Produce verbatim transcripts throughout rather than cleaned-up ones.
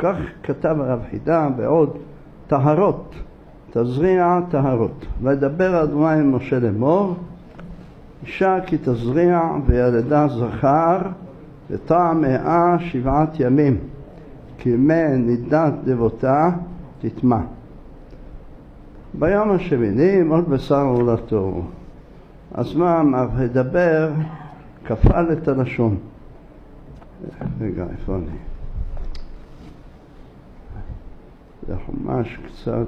כך כתב הרב חידה בעוד טהרות, תזריע טהרות. וידבר אדוני אל משה לאמור, אישה כי תזריע וילדה זכר וטעם מאה שבעת ימים, כי ימי נידת דבותה תטמע. ביום השמיני עוד בשר הולדתו. אז מה אמר? וידבר כפל את הלשון. רגע, איפה אני? זה חומש קצת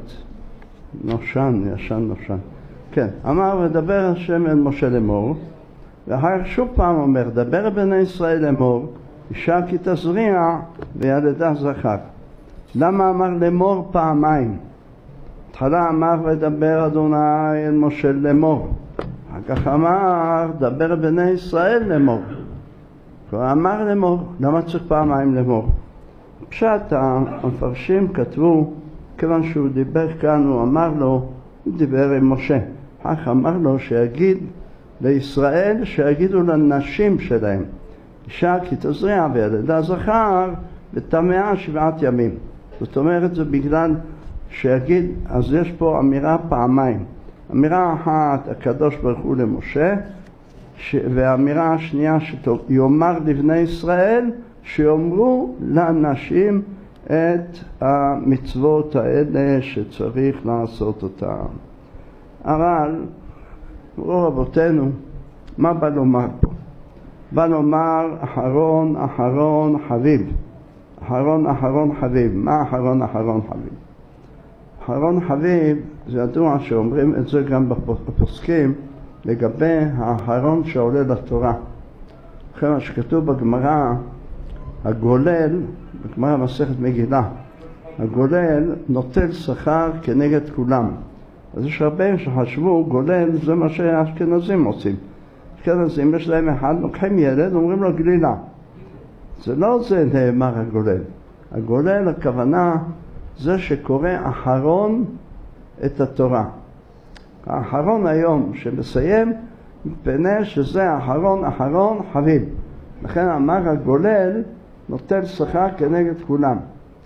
נושן, ישן נושן. כן, אמר ודבר השם אל משה לאמור, ואחר שוב פעם אומר, דבר בני ישראל לאמור, אישה כי תזריע וילדה זכר. למה אמר לאמור פעמיים? התחלה אמר ודבר אדוני אל משה לאמור, אחר כך אמר דבר בני ישראל לאמור. כבר אמר לאמור, למה צריך פעמיים לאמור? פשט המפרשים כתבו, כיוון שהוא דיבר כאן, הוא אמר לו, הוא דיבר עם משה, אך אמר לו שיגיד לישראל, שיגידו לנשים שלהם, אישה כי תזריע וילדה זכר וטמאה שבעת ימים. זאת אומרת, זה בגלל שיגיד, אז יש פה אמירה פעמיים. אמירה אחת, הקדוש ברוך הוא למשה, ש... והאמירה השנייה שיאמר לבני ישראל, שיאמרו לנשים את המצוות האלה שצריך לעשות אותן. אבל, רבותינו, מה בא לומר פה? בא לומר אחרון אחרון חביב. אחרון אחרון חביב. מה אחרון אחרון חביב? אחרון חביב, זה ידוע שאומרים את זה גם בפוסקים, לגבי האחרון שעולה לתורה. אחרי מה שכתוב בגמרא, הגולל, בגמרא מסכת מגילה, הגולל נוטל שכר כנגד כולם. אז יש הרבה שחשבו, גולל זה מה שהאשכנזים עושים. אשכנזים יש להם אחד, לוקחים ילד, אומרים לו גלילה. זה לא זה נאמר הגולל. הגולל, הכוונה, זה שקורא אחרון את התורה. האחרון היום שמסיים, מפני שזה אחרון אחרון חביב. לכן אמר הגולל, נוטל שכר כנגד כולם.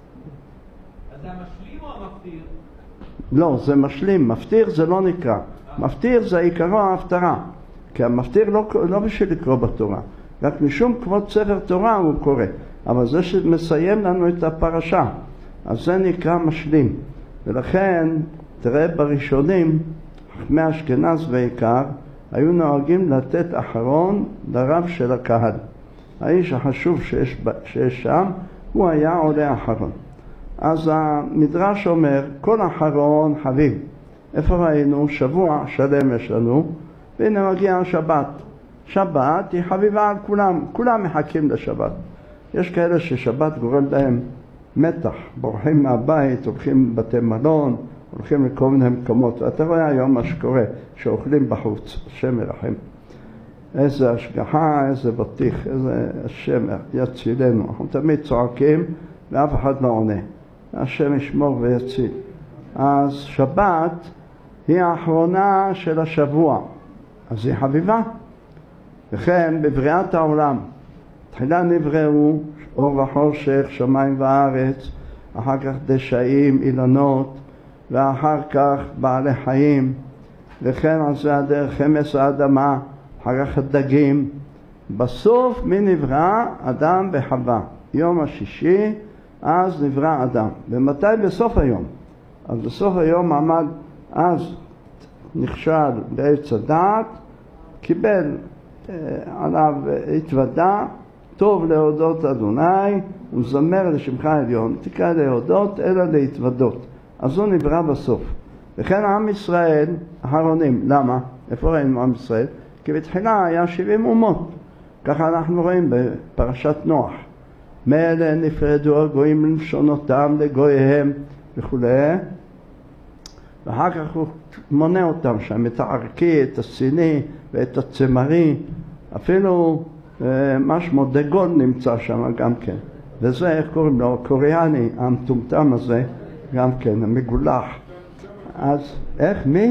אז זה המשלים או המפטיר? לא, זה משלים. מפטיר זה לא נקרא. מפטיר זה עיקרו ההפטרה. כי המפטיר לא, לא בשביל לקרוא בתורה. רק משום כבוד ספר תורה הוא קורא. אבל זה שמסיים לנו את הפרשה. אז זה נקרא משלים. ולכן, תראה בראשונים, חכמי אשכנז ועיקר, היו נוהגים לתת אחרון לרב של הקהל. האיש החשוב שיש, שיש שם, הוא היה עולה אחרון. אז המדרש אומר, כל אחרון חביב. איפה ראינו? שבוע שלם יש לנו, והנה מגיע השבת. שבת היא חביבה על כולם, כולם מחכים לשבת. יש כאלה ששבת גורם להם מתח, בורחים מהבית, הולכים לבתי מלון, הולכים לכל מיני מקומות. אתה רואה היום מה שקורה, שאוכלים בחוץ, השם ירחם. איזה השגחה, איזה בטיח, איזה השם יצילנו. אנחנו תמיד צועקים ואף אחד לא עונה. השם ישמור ויציל. אז שבת היא האחרונה של השבוע. אז היא חביבה. וכן בבריאת העולם, תחילה נבראו אור וחושך, שמיים וארץ, אחר כך דשאים, אילנות, ואחר כך בעלי חיים, וכן על זה הדרך חמס האדמה, אחר כך הדגים. בסוף מי נברא? אדם וחווה. יום השישי, אז נברא אדם. ומתי? בסוף היום. אז בסוף היום עמד, אז נכשל בעץ הדעת, קיבל אה, עליו התוודה, טוב להודות אדוני, ומזמר לשמך עליון, תקרא להודות אלא להתוודות. אז הוא נברא בסוף. וכן עם ישראל אחרונים. למה? איפה ראינו עם ישראל? כי בתחילה היה שבעים אומות. ככה אנחנו רואים בפרשת נוח. מאלה נפרדו הגויים ללשונותם לגויהם וכו'. ואחר כך הוא מונה אותם שם, את הערכי, את הסיני ואת הצמרי. אפילו מה שמו דגון נמצא שם גם כן. וזה, איך קוראים לו? קוריאני, המטומטם הזה, גם כן, המגולח. אז, איך, מי?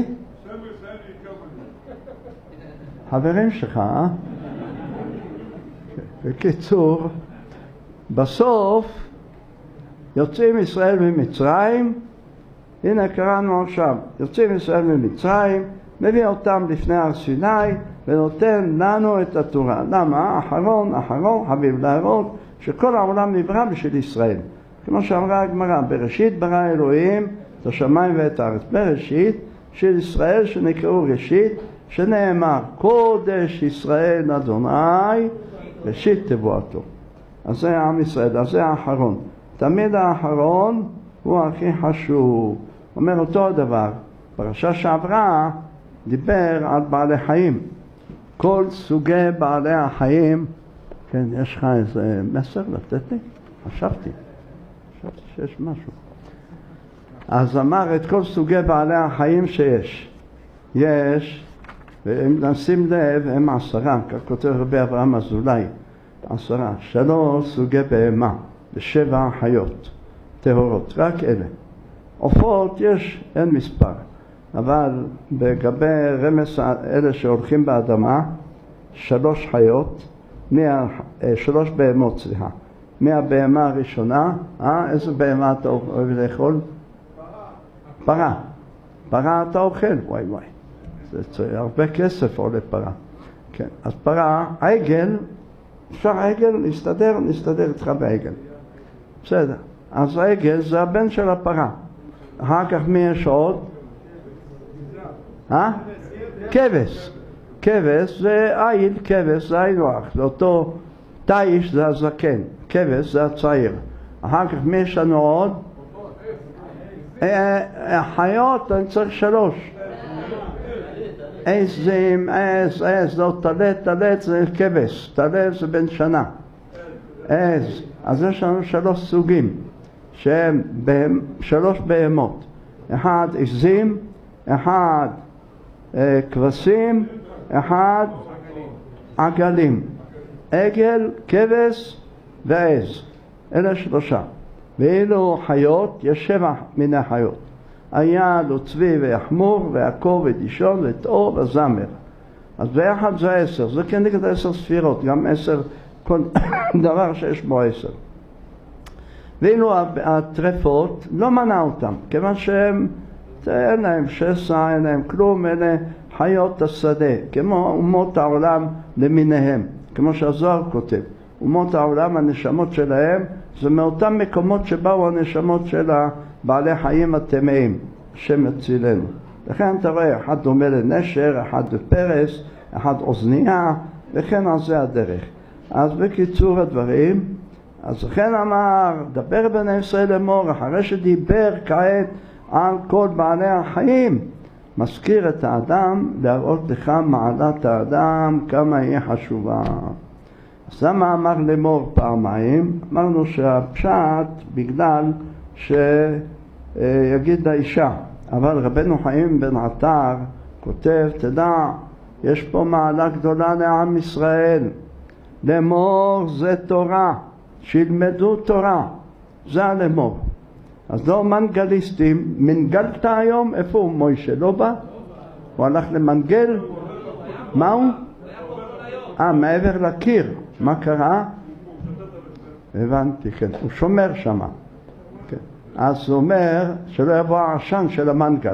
חברים שלך, אה? בקיצור, בסוף יוצאים ישראל ממצרים, הנה קראנו עכשיו, יוצאים ישראל ממצרים, מביא אותם לפני הר סיני ונותן לנו את התורה. למה? אחרון, אחרון, חביב להראות שכל העולם נברא בשביל ישראל. כמו שאמרה הגמרא, בראשית ברא אלוהים את השמיים ואת הארץ. בראשית של ישראל שנקראו ראשית, שנאמר קודש ישראל אדוני ראשית תבואתו. אז זה עם ישראל, אז זה האחרון. תמיד האחרון הוא הכי חשוב. אומר אותו הדבר, פרשה שעברה דיבר על בעלי חיים. כל סוגי בעלי החיים, כן, יש לך איזה מסר לתת לי? חשבתי, חשבתי שיש משהו. אז אמר את כל סוגי בעלי החיים שיש. יש, ואם נשים לב, הם עשרה, כך כותב רבי אברהם אזולאי, עשרה, שלוש סוגי בהמה, ושבע חיות, טהורות, רק אלה. עופות יש, אין מספר, אבל בגבי רמס אלה שהולכים באדמה, שלוש חיות, מה, שלוש בהמות, סליחה, מהבהמה הראשונה, אה, איזה בהמה אתה אוהב לאכול? פרה. פרה אתה אוכל, וואי וואי. זה הרבה כסף עולה פרה. כן, אז פרה, עגל, אפשר עגל, נסתדר, נסתדר איתך בעגל. בסדר. אז העגל זה הבן של הפרה. אחר כך מי יש עוד? אה? כבש. כבש זה עיל, כבש זה עילוח. זה אותו תאיש זה הזקן. כבש זה הצעיר. אחר כך מי יש לנו עוד? החיות, אני צריך שלוש. עזים, עז, עז, לא תלת, תלת זה כבש. תלת זה בן שנה. עז. אז יש לנו שלוש סוגים. שהם שלוש בהמות. אחד עזים, אחד אה, כבשים, אחד עגלים. עגל, כבש ועז. אלה שלושה. ואילו חיות, יש שבע מיני חיות. אייל וצבי ויחמור ועקור ודישון וטעור וזמר. אז ביחד זה עשר. זה כנגד עשר ספירות, גם עשר, כל דבר שיש בו עשר. ואילו הטרפות לא מנע אותם, כיוון שהם, אין להם שסע, אין להם כלום, אלה חיות השדה, כמו אומות העולם למיניהם, כמו שהזוהר כותב. אומות העולם, הנשמות שלהם, זה מאותם מקומות שבאו הנשמות של בעלי חיים הטמאים, שמצילנו. לכן אתה רואה, אחד דומה לנשר, אחד לפרס, אחד אוזנייה, וכן על זה הדרך. אז בקיצור הדברים, אז לכן אמר, דבר בני ישראל לאמור, אחרי שדיבר כעת על כל בעלי החיים, מזכיר את האדם להראות לך מעלת האדם, כמה היא חשובה. אז למה אמר לאמור פעמיים? אמרנו שהפשט בגלל שיגיד לאישה, אבל רבנו חיים בן עטר כותב, תדע, יש פה מעלה גדולה לעם ישראל, לאמור זה תורה, שילמדו תורה, זה הלמור. אז לא מנגליסטים, מנגלת היום, איפה הוא מוישה? לא בא? הוא הלך למנגל? מה הוא? אה, מעבר לקיר. מה קרה? הבנתי, כן. הוא שומר שם. כן. אז הוא אומר שלא יבוא העשן של המנגל.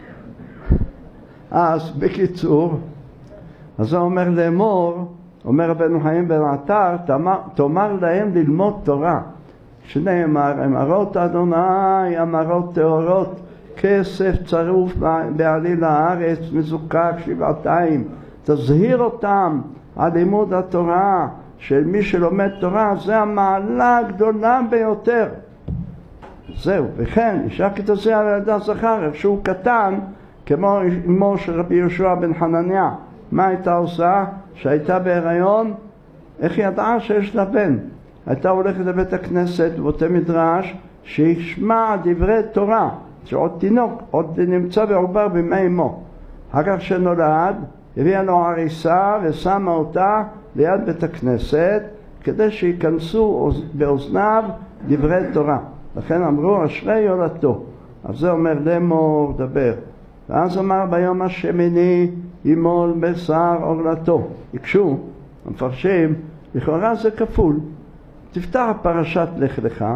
אז בקיצור, אז הוא אומר לאמור, אומר רבנו חיים בן עטר, תאמר להם ללמוד תורה. שנאמר, אמרות אדוני, אמרות טהורות, כסף צרוף בעליל הארץ, מזוקק שבעתיים. תזהיר אותם על לימוד התורה, של מי שלומד תורה, זה המעלה הגדולה ביותר. זהו, וכן, אישה כתזיה על ילדה זכר, שהוא קטן, כמו אמו של רבי יהושע בן חנניה. מה הייתה עושה? שהייתה בהיריון, איך ידעה שיש לה בן? הייתה הולכת לבית הכנסת, בבתי מדרש, שישמע דברי תורה, שעוד תינוק, עוד נמצא בעובר בימי אמו. אחר כך שנולד, הביאה לו עריסה ושמה אותה ליד בית הכנסת, כדי שיכנסו באוזניו דברי תורה. לכן אמרו, אשרי יולדתו. אז זה אומר, לאמור, דבר. ואז אמר, ביום השמיני, ימול בשר עורלתו. יקשו, המפרשים, לכאורה זה כפול. תפתח פרשת לך לך,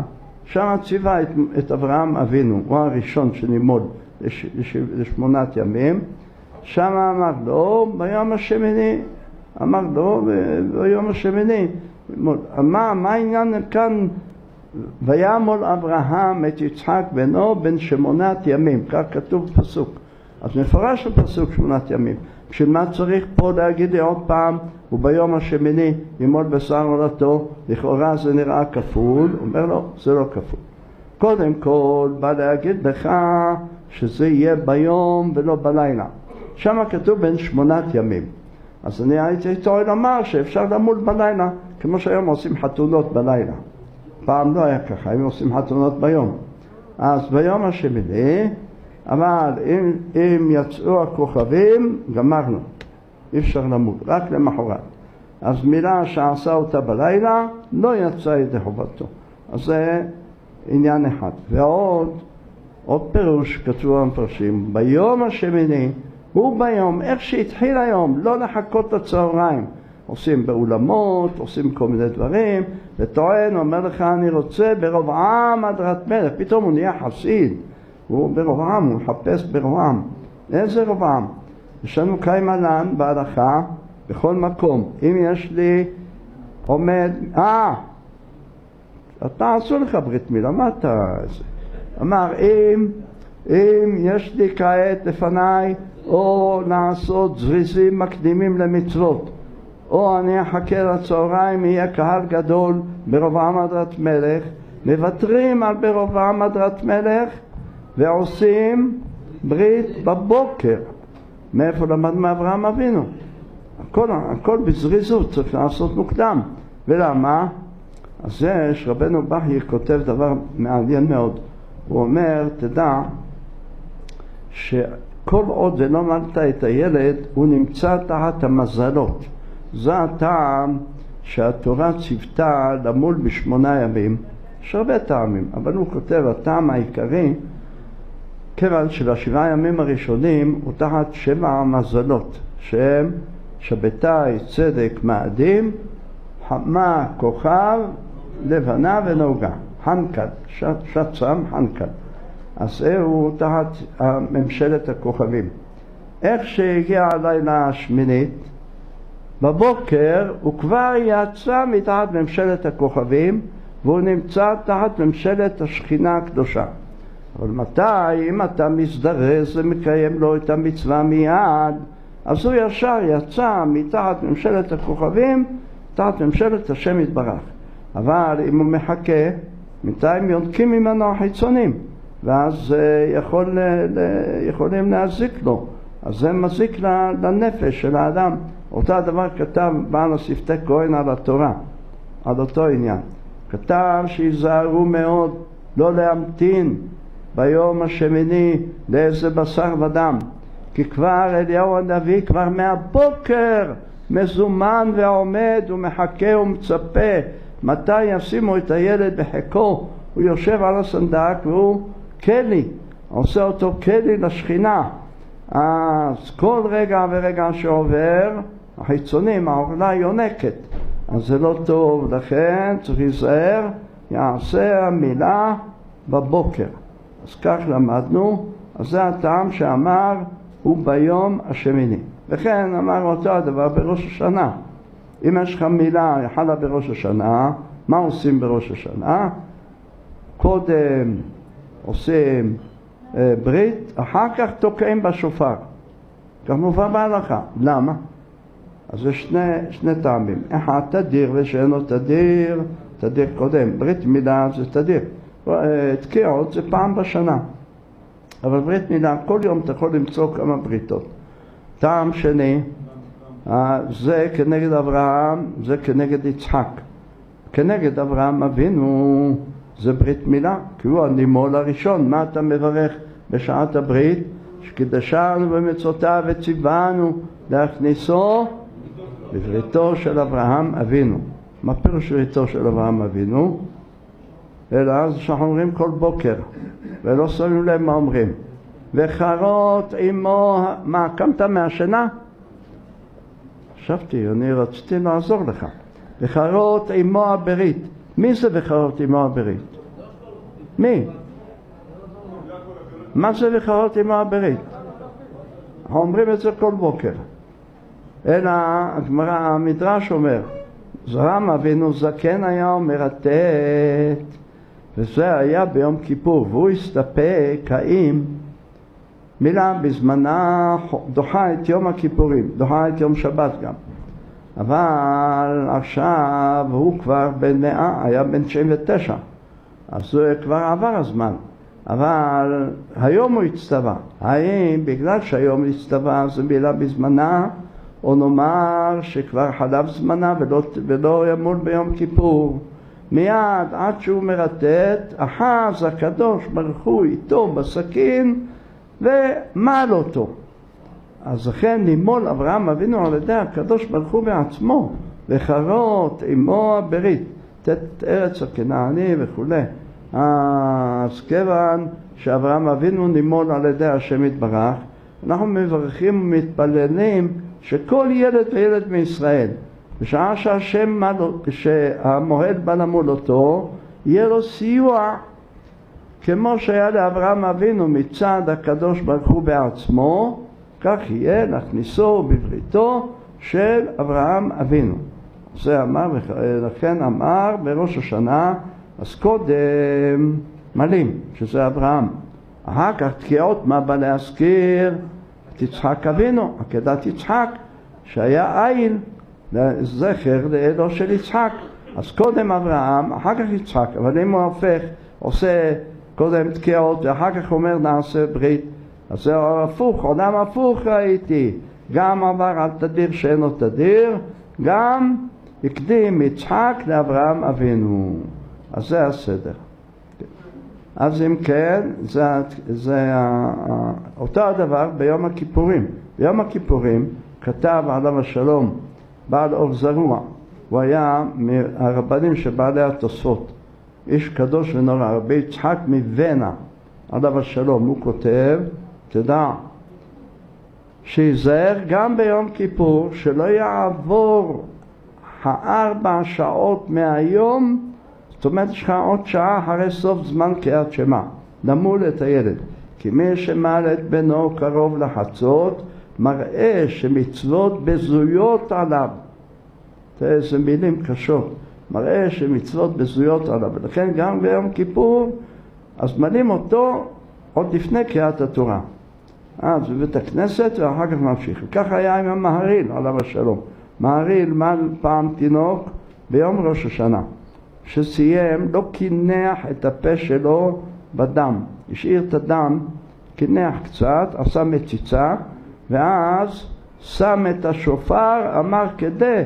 שם ציווה את, את אברהם אבינו, הוא הראשון שנימול לש, לש, לשמונת ימים. שם אמר לו ביום השמיני, אמר לו ביום השמיני, מה, מה העניין כאן? וימול אברהם את יצחק בנו בן שמונת ימים, כך כתוב פסוק. אז מפורש בפסוק שמונת ימים. בשביל מה צריך פה להגיד לי עוד פעם, וביום השמיני ימול בשר עולתו? לכאורה זה נראה כפול. אומר לו, זה לא כפול. קודם כל בא להגיד לך שזה יהיה ביום ולא בלילה. שם כתוב בין שמונת ימים. אז אני הייתי טוען לומר שאפשר למול בלילה, כמו שהיום עושים חתונות בלילה. פעם לא היה ככה, הם עושים חתונות ביום. אז ביום השמיני, אבל אם, אם יצאו הכוכבים, גמרנו. אי אפשר למול, רק למחרת. אז מילה שעשה אותה בלילה, לא יצא ידי חובתו. אז זה עניין אחד. ועוד, עוד פירוש כתבו המפרשים, ביום השמיני, הוא ביום, איך שהתחיל היום, לא לחכות לצהריים. עושים באולמות, עושים כל מיני דברים, וטוען, אומר לך, אני רוצה ברוב עם הדרת מלך. פתאום הוא נהיה חסיד. הוא ברוב עם, הוא מחפש ברוב עם. איזה רוב עם? יש לנו קיים עלן בהלכה, בכל מקום. אם יש לי עומד, אה, אתה עשו לך ברית מילה, מה אתה... אמר, אם, אם יש לי כעת לפניי, או לעשות זריזים מקדימים למצוות, או אני אחכה לצהריים, יהיה קהל גדול ברובעם הדרת מלך, מוותרים על ברובעם הדרת מלך ועושים ברית בבוקר. מאיפה למד מאברהם אבינו? הכל, הכל בזריזות, צריך לעשות מוקדם. ולמה? אז זה שרבנו בכי כותב דבר מעניין מאוד. הוא אומר, תדע שכל עוד זה לא מלת את הילד, הוא נמצא תחת המזלות. זה הטעם שהתורה ציוותה למול בשמונה ימים. יש הרבה טעמים, אבל הוא כותב, הטעם העיקרי, כיוון שבשבעה ימים הראשונים הוא תחת שבע המזלות, שהם שבתאי, צדק, מאדים, חמה, כוכב, לבנה ונוגה. חנקל, שצם, חנקל. אז הוא תחת ממשלת הכוכבים. איך שהגיע הלילה השמינית, בבוקר הוא כבר יצא מתחת ממשלת הכוכבים, והוא נמצא תחת ממשלת השכינה הקדושה. אבל מתי, אם אתה מזדרז ומקיים לו את המצווה מיד, אז הוא ישר יצא מתחת ממשלת הכוכבים, תחת ממשלת השם יתברך. אבל אם הוא מחכה, בינתיים יונקים ממנו החיצונים, ואז יכול, יכולים להזיק לו. אז זה מזיק לנפש של האדם. אותה דבר כתב בעל השפתי כהן על התורה, על אותו עניין. כתב שיזהרו מאוד לא להמתין ביום השמיני לאיזה בשר ודם, כי כבר אליהו הנביא כבר מהבוקר מזומן ועומד ומחכה ומצפה מתי ישימו את הילד בחיקו. הוא יושב על הסנדק והוא כלי, עושה אותו כלי לשכינה. אז כל רגע ורגע שעובר החיצונים, העורלה יונקת, אז זה לא טוב. לכן צריך להיזהר, יעשה המילה בבוקר. אז כך למדנו. אז זה הטעם שאמר הוא ביום השמיני. וכן אמר אותו הדבר בראש השנה. אם יש לך מילה יחלה בראש השנה, מה עושים בראש השנה? קודם עושים אה, ברית, אחר כך תוקעים בשופר. כמובן בהלכה. למה? אז יש שני, שני טעמים. אחד תדיר ושאינו תדיר, תדיר קודם. ברית מילה זה תדיר. תקיעות זה פעם בשנה. אבל ברית מילה, כל יום אתה יכול למצוא כמה בריתות. טעם שני, זה כנגד אברהם, זה כנגד יצחק. כנגד אברהם אבינו, זה ברית מילה, כי הוא הנימול הראשון. מה אתה מברך בשעת הברית? שקידשנו במצוותיו וציוונו להכניסו בבריתו של אברהם אבינו. מה פירוש בריתו של אברהם אבינו? אלא אז שאנחנו אומרים כל בוקר, ולא שמים לב מה אומרים. וחרות עמו, מה, קמת מהשינה? חשבתי, אני רציתי לעזור לך. וחרות עמו הברית. מי זה וחרות עמו הברית? מי? מה זה לכרות עמו הברית? אנחנו אומרים את זה כל בוקר. אלא הגמרא, המדרש אומר, אברהם אבינו זקן היה מרטט, וזה היה ביום כיפור, והוא הסתפק האם מילה בזמנה דוחה את יום הכיפורים, דוחה את יום שבת גם. אבל עכשיו הוא כבר בן מאה, היה בן תשעים ותשע, אז הוא כבר עבר הזמן. אבל היום הוא הצטווה. האם בגלל שהיום הוא הצטווה זה מילה בזמנה, או נאמר שכבר חלף זמנה ולא, ולא ימול ביום כיפור? מיד עד שהוא מרטט, אחז הקדוש ברוך הוא איתו בסכין ומעל אותו. אז לכן נימול אברהם אבינו על ידי הקדוש ברוך הוא בעצמו, לכרות עמו הברית, תת ארץ הכנעני וכו'. אז כיוון שאברהם אבינו נימול על ידי השם יתברך, אנחנו מברכים ומתפללים שכל ילד וילד מישראל, בשעה שהשם, שהמועד בא למול אותו, יהיה לו סיוע כמו שהיה לאברהם אבינו מצד הקדוש ברוך הוא בעצמו, כך יהיה להכניסו בבריתו של אברהם אבינו. זה אמר, לכן אמר בראש השנה, אז קודם מלים, שזה אברהם. אחר כך תקיעות מה בא להזכיר? את יצחק אבינו, עקדת יצחק, שהיה איל, זכר לאלו של יצחק. אז קודם אברהם, אחר כך יצחק, אבל אם הוא הופך, עושה קודם תקיעות ואחר כך אומר נעשה ברית, אז זה הפוך, עולם הפוך ראיתי, גם עבר על תדיר שאינו תדיר, גם הקדים יצחק לאברהם אבינו. אז זה הסדר. אז אם כן, זה, זה אותו הדבר ביום הכיפורים. ביום הכיפורים כתב עליו השלום בעל אור זרוע, הוא היה מהרבנים שבעלי התוספות, איש קדוש ונורא, רבי יצחק מבנה עליו השלום. הוא כותב, תדע שיזהר גם ביום כיפור שלא יעבור הארבע שעות מהיום, זאת אומרת יש לך עוד שעה אחרי סוף זמן קריאת שמע, למול את הילד. כי מי שמעל את בנו קרוב לחצות, מראה שמצוות בזויות עליו. תראה איזה מילים קשות. מראה שמצוות בזויות עליו. ולכן גם ביום כיפור, אז מלים אותו עוד לפני קריאת התורה. אז בבית הכנסת ואחר כך ממשיך. כך היה עם המהריל, עליו השלום. מהריל מל פעם תינוק ביום ראש השנה. שסיים, לא קינח את הפה שלו בדם. השאיר את הדם, קינח קצת, עשה מציצה, ואז שם את השופר, אמר כדי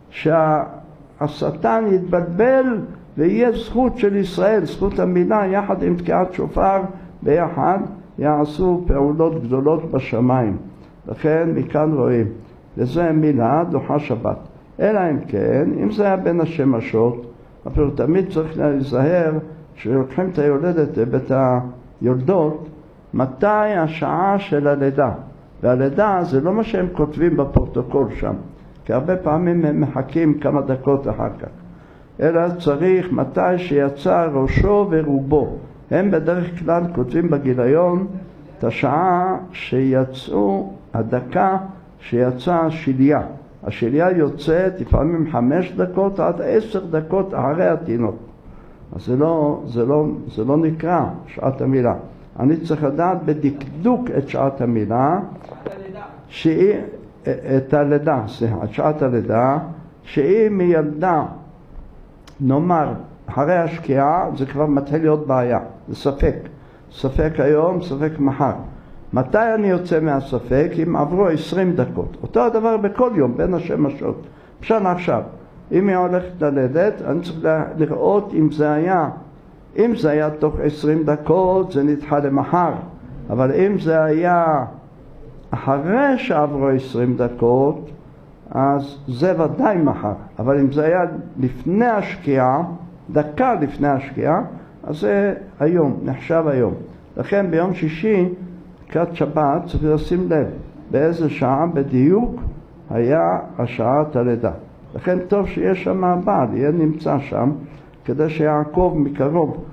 שהשטן יתבלבל ויהיה זכות של ישראל, זכות המילה, יחד עם תקיעת שופר, ביחד יעשו פעולות גדולות בשמיים. לכן מכאן רואים, וזה מילה דוחה שבת. אלא אם כן, אם זה היה בין השמשות, אפילו תמיד צריך להיזהר שלוקחים את היולדת ואת היולדות, מתי השעה של הלידה. והלידה זה לא מה שהם כותבים בפרוטוקול שם, כי הרבה פעמים הם מחכים כמה דקות אחר כך. אלא צריך מתי שיצא ראשו ורובו. הם בדרך כלל כותבים בגיליון את השעה שיצאו, הדקה שיצא השליה. השליה יוצאת לפעמים חמש דקות עד עשר דקות אחרי התינוק. אז זה לא, זה לא, זה לא נקרא שעת המילה. אני צריך לדעת בדקדוק את שעת המילה, שהיא, את הלידה, סליחה, את שעת הלידה, שהיא מילדה, נאמר, אחרי השקיעה, זה כבר מתחיל להיות בעיה, זה ספק. ספק היום, ספק מחר. מתי אני יוצא מהספק? אם עברו עשרים דקות. אותו הדבר בכל יום, בין השמשות. בשנה עכשיו, אם היא הולכת ללדת, אני צריך לראות אם זה היה, אם זה היה תוך עשרים דקות, זה נדחה למחר. אבל אם זה היה אחרי שעברו עשרים דקות, אז זה ודאי מחר. אבל אם זה היה לפני השקיעה, דקה לפני השקיעה, אז זה היום, נחשב היום. לכן ביום שישי, קראת שבת, צריך לשים לב באיזה שעה בדיוק היה השעת הלידה. לכן טוב שיש שם הבעל, יהיה נמצא שם, כדי שיעקב מקרוב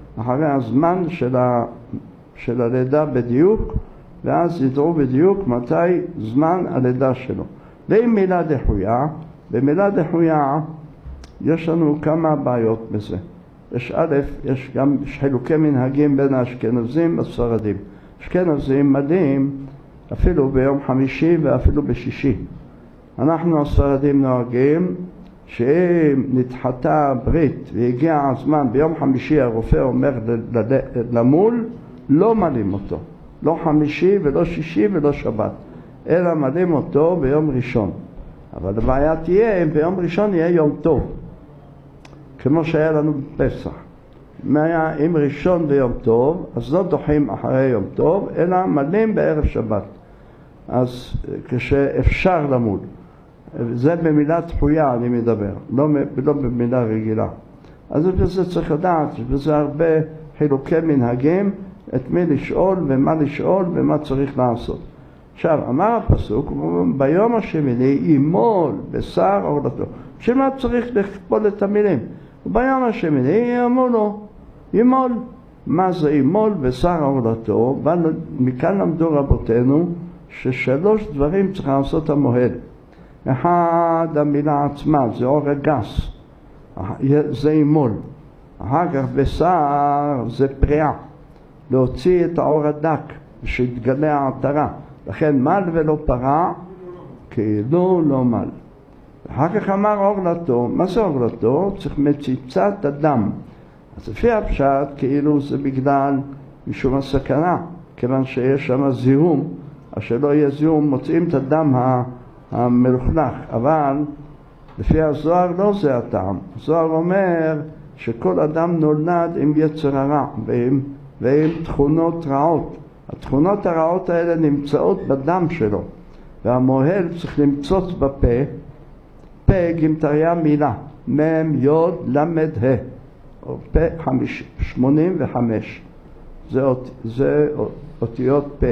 אחרי הזמן של, ה, של הלידה בדיוק, ואז ידעו בדיוק מתי זמן הלידה שלו. ועם מילה דחויה, במילה דחויה יש לנו כמה בעיות בזה. יש א', יש גם חילוקי מנהגים בין האשכנזים לספרדים. אשכנזים מלאים אפילו ביום חמישי ואפילו בשישי. אנחנו הספרדים נוהגים שאם נדחתה ברית והגיע הזמן ביום חמישי, הרופא אומר למול, לא מלאים אותו. לא חמישי ולא שישי ולא שבת, אלא מלאים אותו ביום ראשון. אבל הבעיה תהיה אם ביום ראשון יהיה יום טוב, כמו שהיה לנו בפסח. אם ראשון ביום טוב, אז לא דוחים אחרי יום טוב, אלא מלאים בערב שבת. אז כשאפשר למול. זה במילה דחויה אני מדבר, לא, לא במילה רגילה. אז בזה צריך לדעת, וזה הרבה חילוקי מנהגים, את מי לשאול ומה לשאול ומה צריך לעשות. עכשיו, אמר הפסוק, ביום השמיני ימול בשר עורלתו. שמה צריך לכפול את המילים? ביום השמיני ימולו, ימול. מה זה ימול בשר עורלתו? מכאן למדו רבותינו ששלוש דברים צריך לעשות המוהל. אחד, המילה עצמה, זה אור הגס, זה ימול. אחר כך בשר זה פריעה, להוציא את האור הדק שיתגלה העטרה. לכן מל ולא פרה, כאילו לא מל. אחר כך אמר עורלתו. מה זה עורלתו? צריך מציצת הדם. אז לפי הפשט כאילו זה בגלל משום הסכנה, כיוון שיש שם זיהום, אז שלא יהיה זיהום מוצאים את הדם המלוכלך. אבל לפי הזוהר לא זה הטעם. הזוהר אומר שכל אדם נולד עם יצר הרע ועם, ועם תכונות רעות. התכונות הרעות האלה נמצאות בדם שלו, והמוהל צריך למצוץ בפה, פה גמטריה מילה, מם יוד למד ה, או פה חמיש, שמונים וחמש, זה, אות, זה אותיות פה.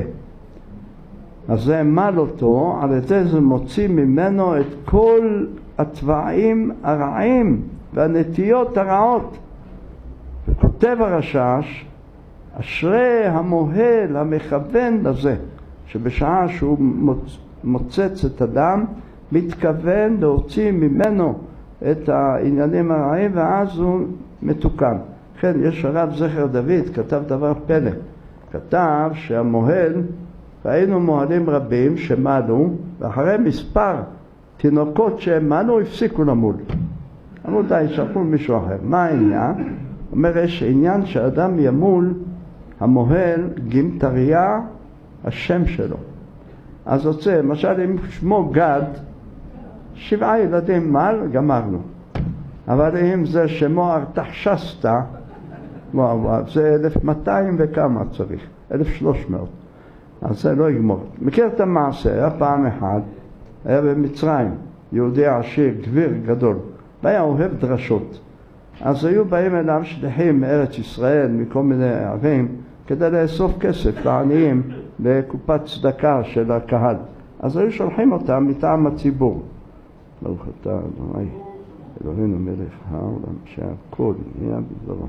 אז זה מל אותו, על ידי זה מוציא ממנו את כל הטבעים הרעים והנטיות הרעות. וכותב הרשש, אשרי המוהל המכוון לזה, שבשעה שהוא מוצ... מוצץ את הדם, מתכוון להוציא ממנו את העניינים הרעים, ואז הוא מתוקן. כן, יש הרב זכר דוד, כתב דבר פלא. כתב שהמוהל, ראינו מוהלים רבים שמלו, ואחרי מספר תינוקות שהם מלו, הפסיקו למול. אמרו די, שלחו מישהו אחר. מה העניין? אומר, יש עניין שאדם ימול, המוהל גמטריה השם שלו. אז רוצה, למשל אם שמו גד, שבעה ילדים מל, גמרנו. אבל אם זה שמו ארתחשסתא, זה אלף ומאתיים וכמה צריך, אלף ושלוש מאות. אז זה לא יגמור. מכיר את המעשה, היה פעם אחד, היה במצרים, יהודי עשיר, גביר גדול, והיה אוהב דרשות. אז היו באים אליו שליחים מארץ ישראל, מכל מיני ערים, כדי לאסוף כסף לעניים לקופת צדקה של הקהל. אז היו שולחים אותם מטעם הציבור. ברוך אתה אדוני אלוהינו מלך העולם שהכל נהיה בדברו.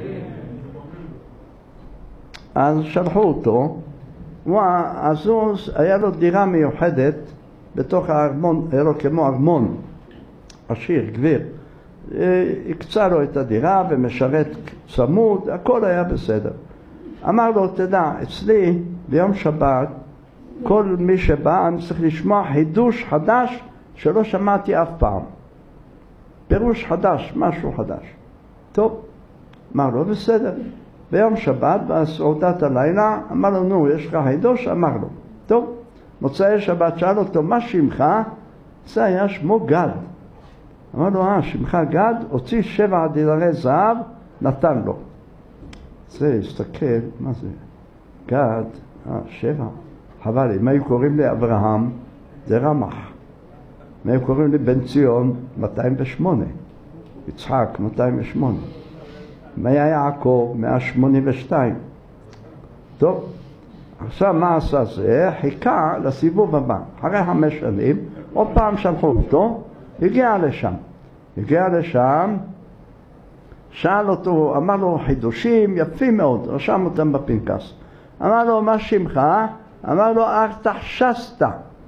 אז שלחו אותו, אז הוא, היה לו דירה מיוחדת בתוך הארמון, היה לו כמו ארמון עשיר, גביר. הקצה לו את הדירה ומשרת צמוד, הכל היה בסדר. אמר לו, תדע, אצלי ביום שבת, כל מי שבא, אני צריך לשמוע חידוש חדש שלא שמעתי אף פעם. פירוש חדש, משהו חדש. טוב, אמר לו, בסדר. ביום שבת, בסעודת הלילה, אמר לו, נו, יש לך חידוש? אמר לו. טוב, מוצאי שבת שאל אותו, מה שמך? זה היה שמו גד. אמר לו, אה, שמך גד? הוציא שבע דינרי זהב, נתן לו. זה, הסתכל, מה זה? גד, אה, שבע. חבל, אם היו קוראים לי אברהם, זה רמח. אם היו קוראים לי בן ציון, מאתיים ושמונה. יצחק, מאתיים ושמונה. אם היה יעקב, מאה שמונים ושתיים. טוב, עכשיו מה עשה זה? חיכה לסיבוב הבא. אחרי חמש שנים, עוד פעם שלחו אותו, הגיע לשם. הגיע לשם, שאל אותו, אמר לו חידושים יפים מאוד, רשם אותם בפנקס. אמר לו, מה שמך? אמר לו, ארתחשסתא.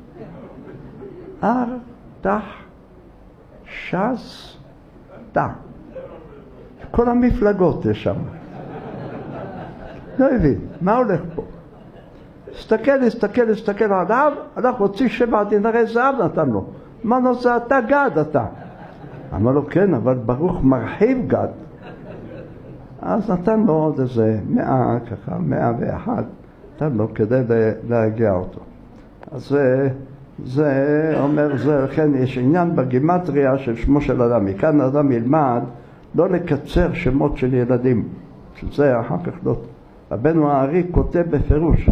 ארתחשסתא. כל המפלגות יש שם. לא הבין, מה הולך פה? הסתכל, הסתכל, הסתכל עליו, הלך הוציא שבע דינרי זהב נתן לו. מה נושא? אתה גד אתה. אמר לו, כן, אבל ברוך מרחיב גד. אז נתן לו עוד איזה מאה, ככה, מאה ואחת, נתן לו כדי להגיע אותו. אז זה, זה אומר, זה, לכן יש עניין בגימטריה של שמו של אדם. מכאן אדם ילמד לא לקצר שמות של ילדים, שזה אחר כך לא. רבנו הארי כותב בפירוש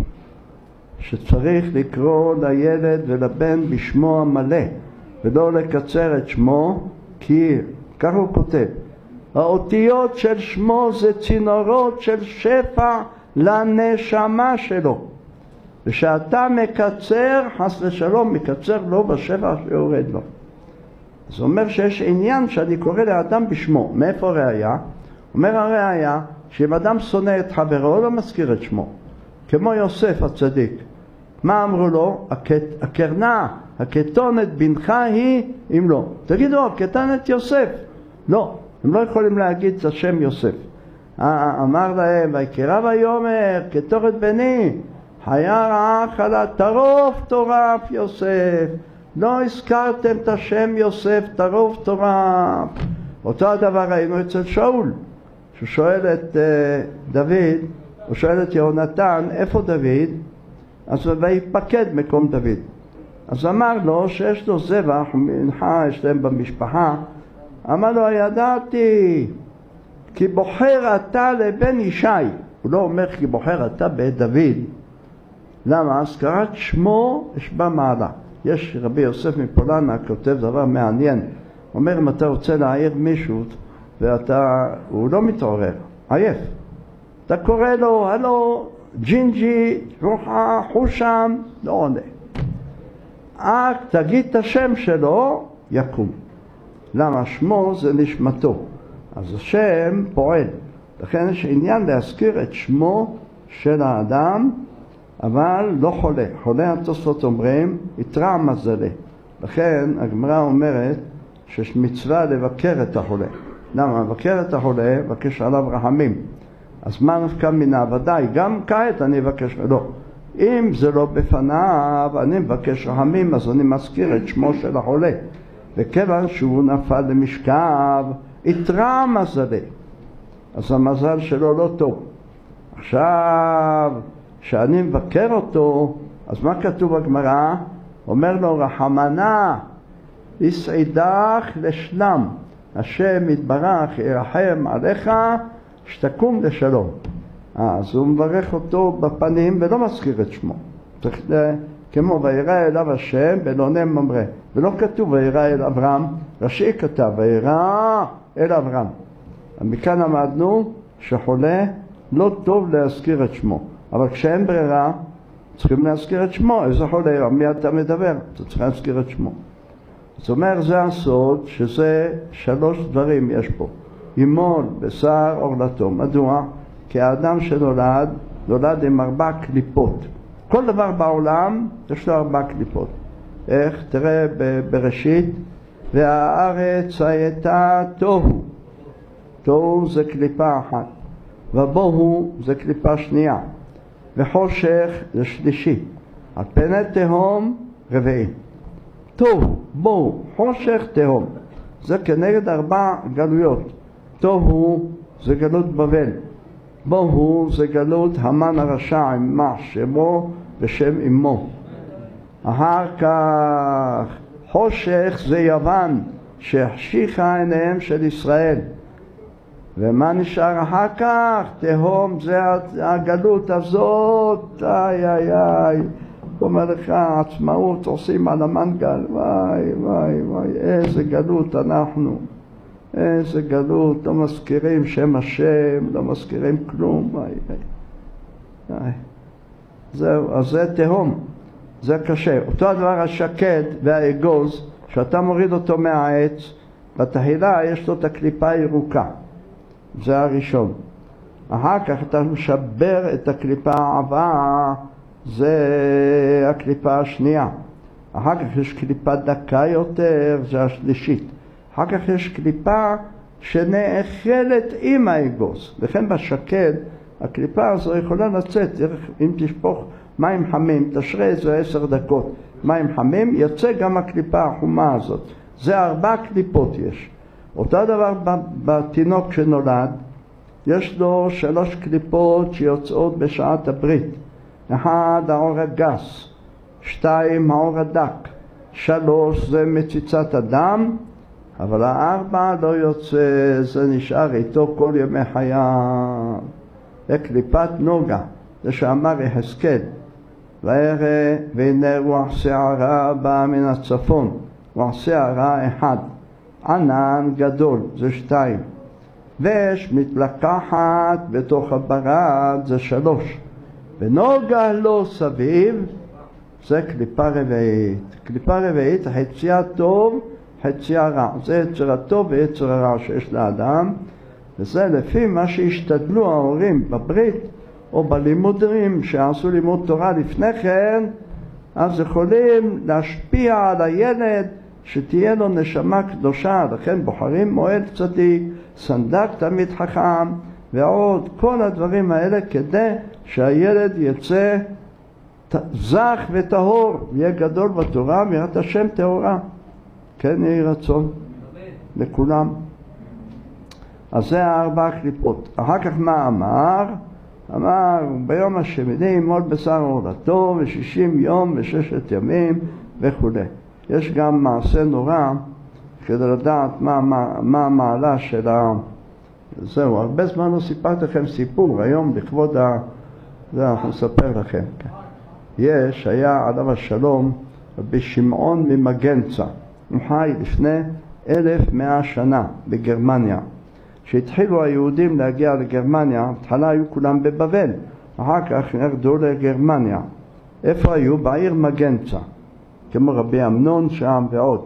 שצריך לקרוא לילד ולבן בשמו המלא, ולא לקצר את שמו, כי כך הוא כותב, האותיות של שמו זה צינורות של שפע לנשמה שלו, ושאתה מקצר, חס ושלום, מקצר לו בשפע שיורד לו. זה אומר שיש עניין שאני קורא לאדם בשמו. מאיפה ראיה? אומר הראיה שאם אדם שונא את חברו לא מזכיר את שמו, כמו יוסף הצדיק. מה אמרו לו? הקרנה, הקטונת בנך היא, אם לא. תגידו, הקטונת יוסף. לא, הם לא יכולים להגיד את השם יוסף. אמר להם, ויקרא ויאמר, קטורת בני, חיה רעה חלה, טרוף טורף יוסף. לא הזכרתם את השם יוסף, טרוף טורף. אותו הדבר ראינו אצל שאול, שהוא שואל את uh, דוד, הוא שואל את יהונתן, איפה דוד? אז ויפקד מקום דוד. אז אמר לו שיש לו זבח, מנחה יש להם במשפחה. אמר לו, ידעתי, כי בוחר אתה לבן ישי. הוא לא אומר כי בוחר אתה בית דוד. למה? הזכרת שמו יש בה מעלה. יש רבי יוסף מפולנה כותב דבר מעניין. אומר, אם אתה רוצה להעיר מישהו ואתה, הוא לא מתעורר, עייף. אתה קורא לו, הלו, ג'ינג'י, רוחה, חושם, לא עונה. רק תגיד את השם שלו, יקום. למה? שמו זה נשמתו. אז השם פועל. לכן יש עניין להזכיר את שמו של האדם, אבל לא חולה. חולה התוספות אומרים, יתרע מזלה. לכן הגמרא אומרת שיש מצווה לבקר את החולה. למה? לבקר את החולה, לבקש עליו רחמים. אז מה נפקא מינה? ודאי, גם כעת אני אבקש, לא. אם זה לא בפניו, אני מבקש רחמים, אז אני מזכיר את שמו של החולה. וכיוון שהוא נפל למשכב, יתרע מזלה. אז המזל שלו לא טוב. עכשיו, כשאני מבקר אותו, אז מה כתוב בגמרא? אומר לו, רחמנה, יסעידך לשלם. השם יתברך ירחם עליך, שתקום לשלום. אז הוא מברך אותו בפנים ולא מזכיר את שמו. צריך כמו וירא אליו השם בלוני ממרא. ולא כתוב וירא אל אברהם, רש"י כתב וירא אל אברהם. מכאן למדנו שחולה לא טוב להזכיר את שמו. אבל כשאין ברירה, צריכים להזכיר את שמו. איזה חולה, מי אתה מדבר? אתה צריך להזכיר את שמו. זאת אומרת, זה הסוד, שזה שלוש דברים יש פה. ימול, בשר, עורלתו. מדוע? כי האדם שנולד, נולד עם ארבע קליפות. כל דבר בעולם יש לו ארבע קליפות. איך? תראה בראשית, והארץ הייתה תוהו. תוהו זה קליפה אחת. ובוהו זה קליפה שנייה. וחושך זה שלישי. על פני תהום רביעי. תוהו, בוהו, חושך, תהום. זה כנגד ארבע גלויות. תוהו זה גלות בבל. בוהו זה גלות המן הרשע עם מה שמו ושם אמו. אחר כך חושך זה יוון שהחשיכה עיניהם של ישראל. ומה נשאר אחר כך? תהום זה הגלות הזאת. איי איי איי. אומר לך, עצמאות עושים על המנגל. וואי וואי וואי, איזה גלות אנחנו. איזה גלות, לא מזכירים שם השם, לא מזכירים כלום. וואי וואי. איי. זהו, אז זה תהום. זה קשה. אותו הדבר השקד והאגוז, שאתה מוריד אותו מהעץ, בתחילה יש לו את הקליפה הירוקה. זה הראשון. אחר כך אתה משבר את הקליפה העבה, זה הקליפה השנייה. אחר כך יש קליפה דקה יותר, זה השלישית. אחר כך יש קליפה שנאכלת עם האגוז. לכן בשקד, הקליפה הזו יכולה לצאת, אם תשפוך מים חמים, תשרה איזה עשר דקות, מים חמים, יצא גם הקליפה החומה הזאת. זה ארבע קליפות יש. אותו דבר בתינוק שנולד, יש לו שלוש קליפות שיוצאות בשעת הברית. אחד, האור הגס. שתיים, האור הדק. שלוש, זה מציצת הדם. אבל הארבע לא יוצא, זה נשאר איתו כל ימי חייו. זה קליפת נוגה, זה שאמר יחזקאל. וירא והנה רוח שערה באה מן הצפון. רוח שערה אחד. ענן גדול, זה שתיים. ויש מתלקחת בתוך הברד, זה שלוש. ונוגה לו סביב, זה קליפה רביעית. קליפה רביעית, חציה טוב, חציה רע. זה יצר הטוב ויצר הרע שיש לאדם. וזה לפי מה שהשתדלו ההורים בברית, או בלימודים שעשו לימוד תורה לפני כן, אז יכולים להשפיע על הילד, שתהיה לו נשמה קדושה. לכן בוחרים מועד צדיק, סנדק תמיד חכם, ועוד כל הדברים האלה כדי שהילד יצא זך וטהור, יהיה גדול בתורה, מירת השם טהורה. כן, יהי רצון לכולם. אז זה הארבע קליפות. אחר כך מה אמר? אמר ביום השמיני ימול בשר עורלתו ושישים יום וששת ימים וכו'. יש גם מעשה נורא כדי לדעת מה, מה, מה המעלה של ה... זהו, הרבה זמן לא סיפרתי לכם סיפור, היום לכבוד ה... זה אנחנו נספר לכם. יש, היה עליו השלום רבי שמעון ממגנצה, הוא חי לפני אלף מאה שנה בגרמניה. כשהתחילו היהודים להגיע לגרמניה, התחלה היו כולם בבבל, אחר כך ירדו לגרמניה. איפה היו? בעיר מגנצה, כמו רבי אמנון שם ועוד.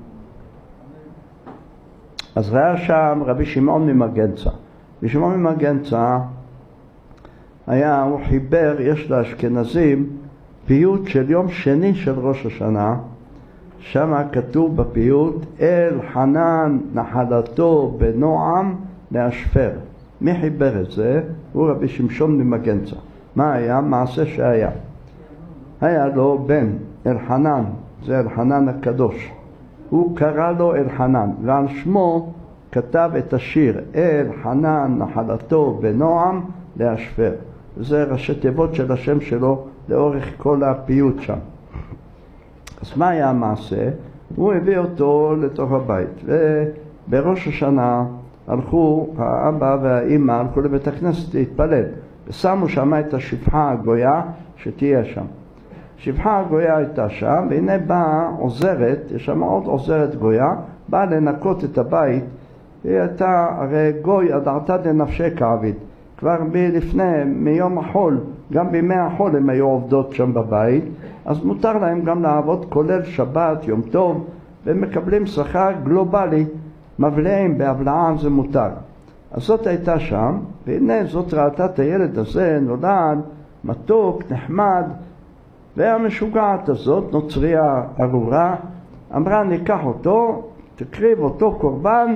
אז היה שם רבי שמעון ממגנצה. רבי שמעון ממגנצה היה, הוא חיבר, יש לאשכנזים פיוט של יום שני של ראש השנה, שם כתוב בפיוט אל חנן נחלתו בנועם להשפר. מי חיבר את זה? הוא רבי שמשון ממגנצה. מה היה? מעשה שהיה. היה לו בן אלחנן, זה אלחנן הקדוש. הוא קרא לו אלחנן, ועל שמו כתב את השיר אלחנן נחלתו בנועם להשפר. זה ראשי תיבות של השם שלו לאורך כל הפיוט שם. אז מה היה המעשה? הוא הביא אותו לתוך הבית, ובראש השנה הלכו, האבא והאמא הלכו לבית הכנסת להתפלל, ושמו שם את השפחה הגויה שתהיה שם. השפחה הגויה הייתה שם, והנה באה עוזרת, יש שם עוד עוזרת גויה, באה לנקות את הבית. היא הייתה הרי גוי הדרתה דנפשי כעביד, כבר לפני, מיום החול, גם בימי החול הם היו עובדות שם בבית, אז מותר להם גם לעבוד כולל שבת, יום טוב, והם מקבלים שכר גלובלי, מבלעים, בהבלעה זה מותר. אז זאת הייתה שם, והנה זאת ראתה את הילד הזה, נולד, מתוק, נחמד, והמשוגעת הזאת, נוצריה ארורה, אמרה ניקח אותו, תקריב אותו קורבן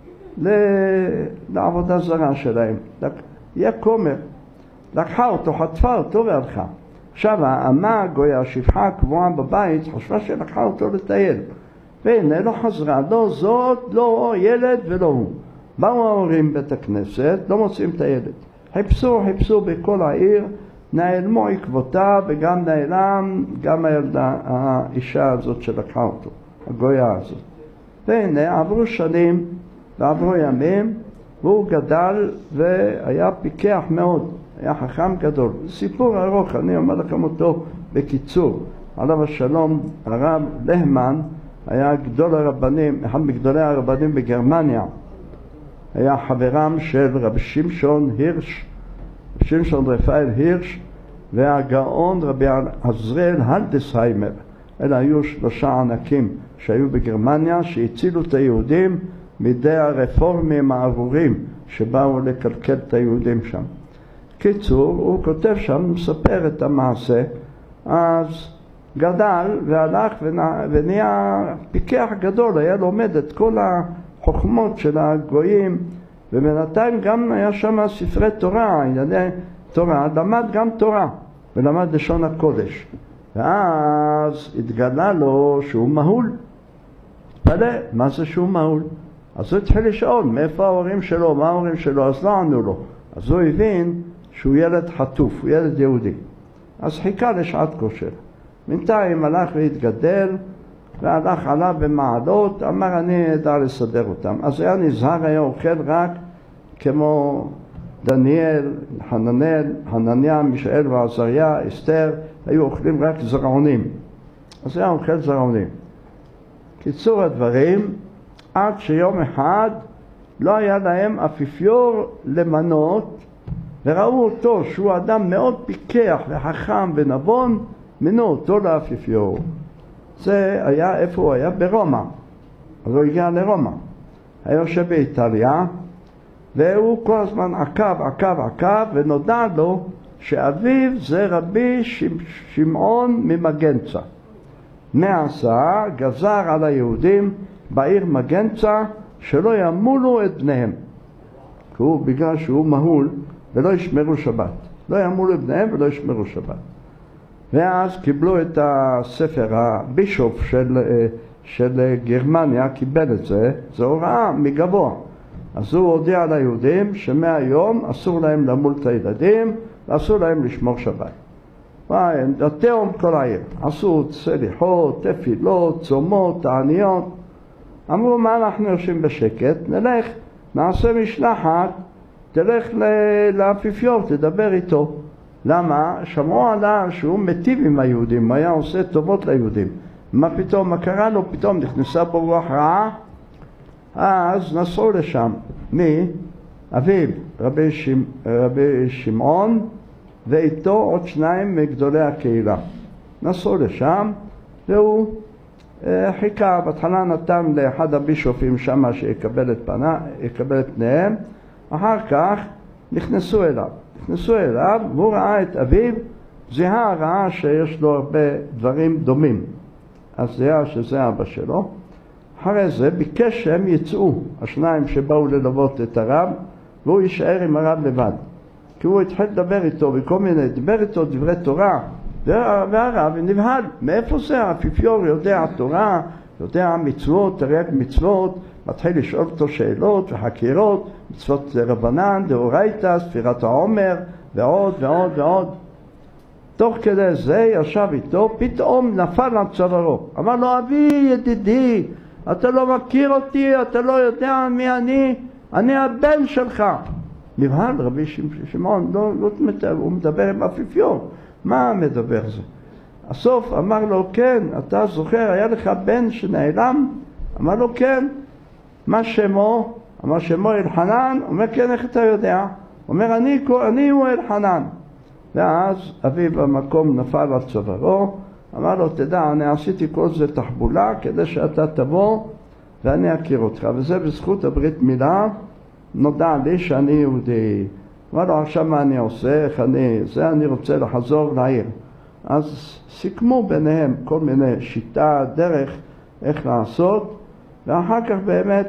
לעבודה זרה שלהם. יהיה כומר. לקחה אותו, חטפה אותו והלכה. עכשיו האמה הגויה, השפחה הקבועה בבית, חשבה שלקחה אותו לטייל. והנה לא חזרה, לא זאת, לא ילד ולא הוא. באו ההורים בית הכנסת, לא מוצאים את הילד. חיפשו, חיפשו בכל העיר, נעלמו עקבותיו וגם נעלם גם הילדה, האישה הזאת שלקחה אותו, הגויה הזאת. והנה עברו שנים ועברו ימים, והוא גדל והיה פיקח מאוד, היה חכם גדול. סיפור ארוך, אני אומר לכם אותו בקיצור. עליו השלום, הרב להמן היה גדול הרבנים, אחד מגדולי הרבנים בגרמניה. היה חברם של רבי שמשון הירש, שמשון רפאל הירש, והגאון רבי עזריאל הלדסהיימר. אלה היו שלושה ענקים שהיו בגרמניה, שהצילו את היהודים מידי הרפורמים הארורים שבאו לקלקל את היהודים שם. קיצור, הוא כותב שם, מספר את המעשה, אז גדל והלך ונהיה פיקח גדול, היה לומד את כל החוכמות של הגויים, ובינתיים גם היה שם ספרי תורה, ענייני תורה, למד גם תורה, ולמד לשון הקודש. ואז התגלה לו שהוא מהול. פלא, מה זה שהוא מהול? אז הוא התחיל לשאול, מאיפה ההורים שלו, מה ההורים שלו, אז לא ענו לו. אז הוא הבין שהוא ילד חטוף, הוא ילד יהודי. אז חיכה לשעת כושר. בינתיים הלך והתגדל, והלך עליו במעלות, אמר אני אדע לסדר אותם. אז היה נזהר, היה אוכל רק כמו דניאל, חננאל, חנניה, מישאל ועזריה, אסתר, היו אוכלים רק זרעונים. אז היה אוכל זרעונים. קיצור הדברים, עד שיום אחד לא היה להם אפיפיור למנות, וראו אותו שהוא אדם מאוד פיקח וחכם ונבון, מינו אותו לאפיפיור. זה היה, איפה הוא היה? ברומא. אז הוא הגיע לרומא. היה יושב באיטליה, והוא כל הזמן עקב, עקב, עקב, ונודע לו שאביו זה רבי שמעון ממגנצה. מעשה גזר על היהודים בעיר מגנצה שלא ימולו את בניהם. כי הוא, בגלל שהוא מהול ולא ישמרו שבת. לא ימולו את בניהם ולא ישמרו שבת. ואז קיבלו את הספר, הבישוף של, של גרמניה קיבל את זה, זה הוראה מגבוה. אז הוא הודיע ליהודים שמהיום אסור להם למול את הילדים ואסור להם לשמור שבת. התאום כל העיר, עשו סליחות, תפילות, צומות, תעניות. אמרו מה אנחנו יושבים בשקט, נלך, נעשה משלחת, תלך לאפיפיור, תדבר איתו. למה? שמעו עליו שהוא מטיב עם היהודים, היה עושה טובות ליהודים. מה פתאום, מה קרה לו? פתאום נכנסה בו רוח רעה, אז נסעו לשם. מי? אביו, רבי, שמ... רבי שמעון, ואיתו עוד שניים מגדולי הקהילה. נסעו לשם, והוא אה, חיכה, בהתחלה נתן לאחד הבישופים שם שיקבל את פנה, יקבל את פניהם, אחר כך נכנסו אליו. נכנסו אליו, והוא ראה את אביו, זיהה ראה שיש לו הרבה דברים דומים. אז זיהה שזה אבא שלו. אחרי זה ביקש שהם יצאו, השניים שבאו ללוות את הרב, והוא יישאר עם הרב לבד. כי הוא התחיל לדבר איתו וכל מיני, דיבר איתו דברי תורה, והרב נבהל, מאיפה זה? האפיפיור יודע תורה, יודע מצוות, תרי"ג מצוות, מתחיל לשאול אותו שאלות וחקירות, מצוות רבנן, דאורייתא, ספירת העומר, ועוד ועוד ועוד. תוך כדי זה ישב איתו, פתאום נפל על צווארו. אמר לו, אבי ידידי, אתה לא מכיר אותי, אתה לא יודע מי אני, אני הבן שלך. נבהל רבי שמעון, לא, לא, הוא מדבר עם אפיפיור, מה מדבר זה? הסוף אמר לו, כן, אתה זוכר, היה לך בן שנעלם? אמר לו, כן. מה שמו? אמר שמו אלחנן, אומר, כן, איך אתה יודע? אומר, אני, אני הוא אלחנן. ואז אביו במקום נפל על צווארו, אמר לו, תדע, אני עשיתי כל זה תחבולה כדי שאתה תבוא ואני אכיר אותך, וזה בזכות הברית מילה, נודע לי שאני יהודי. אמר לו, עכשיו מה אני עושה? איך אני, זה אני רוצה לחזור לעיר. אז סיכמו ביניהם כל מיני שיטה, דרך, איך לעשות, ואחר כך באמת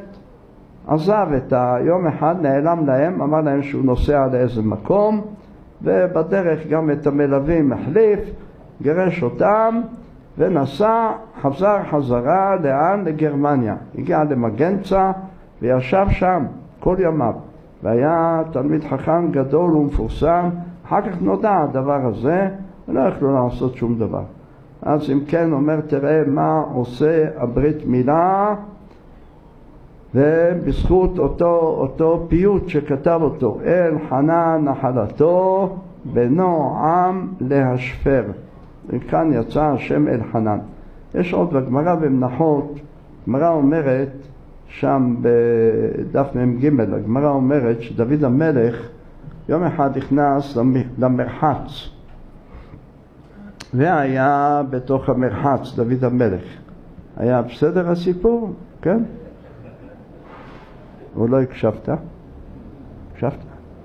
עזב את היום אחד, נעלם להם, אמר להם שהוא נוסע לאיזה מקום, ובדרך גם את המלווים החליף, גירש אותם, ונסע, חזר חזרה לאן? לגרמניה. הגיע למגנצה וישב שם כל ימיו. והיה תלמיד חכם גדול ומפורסם. אחר כך נודע הדבר הזה, ולא יכלו לעשות שום דבר. אז אם כן אומר, תראה מה עושה הברית מילה, ובזכות אותו, אותו פיוט שכתב אותו, אלחנן נחלתו בנו עם להשפר. וכאן יצא השם אלחנן. יש עוד בגמרא במנחות, הגמרא אומרת, שם בדף מ"ג, הגמרא אומרת שדוד המלך יום אחד נכנס למרחץ, והיה בתוך המרחץ דוד המלך. היה בסדר הסיפור? כן? או לא הקשבת? הקשבת?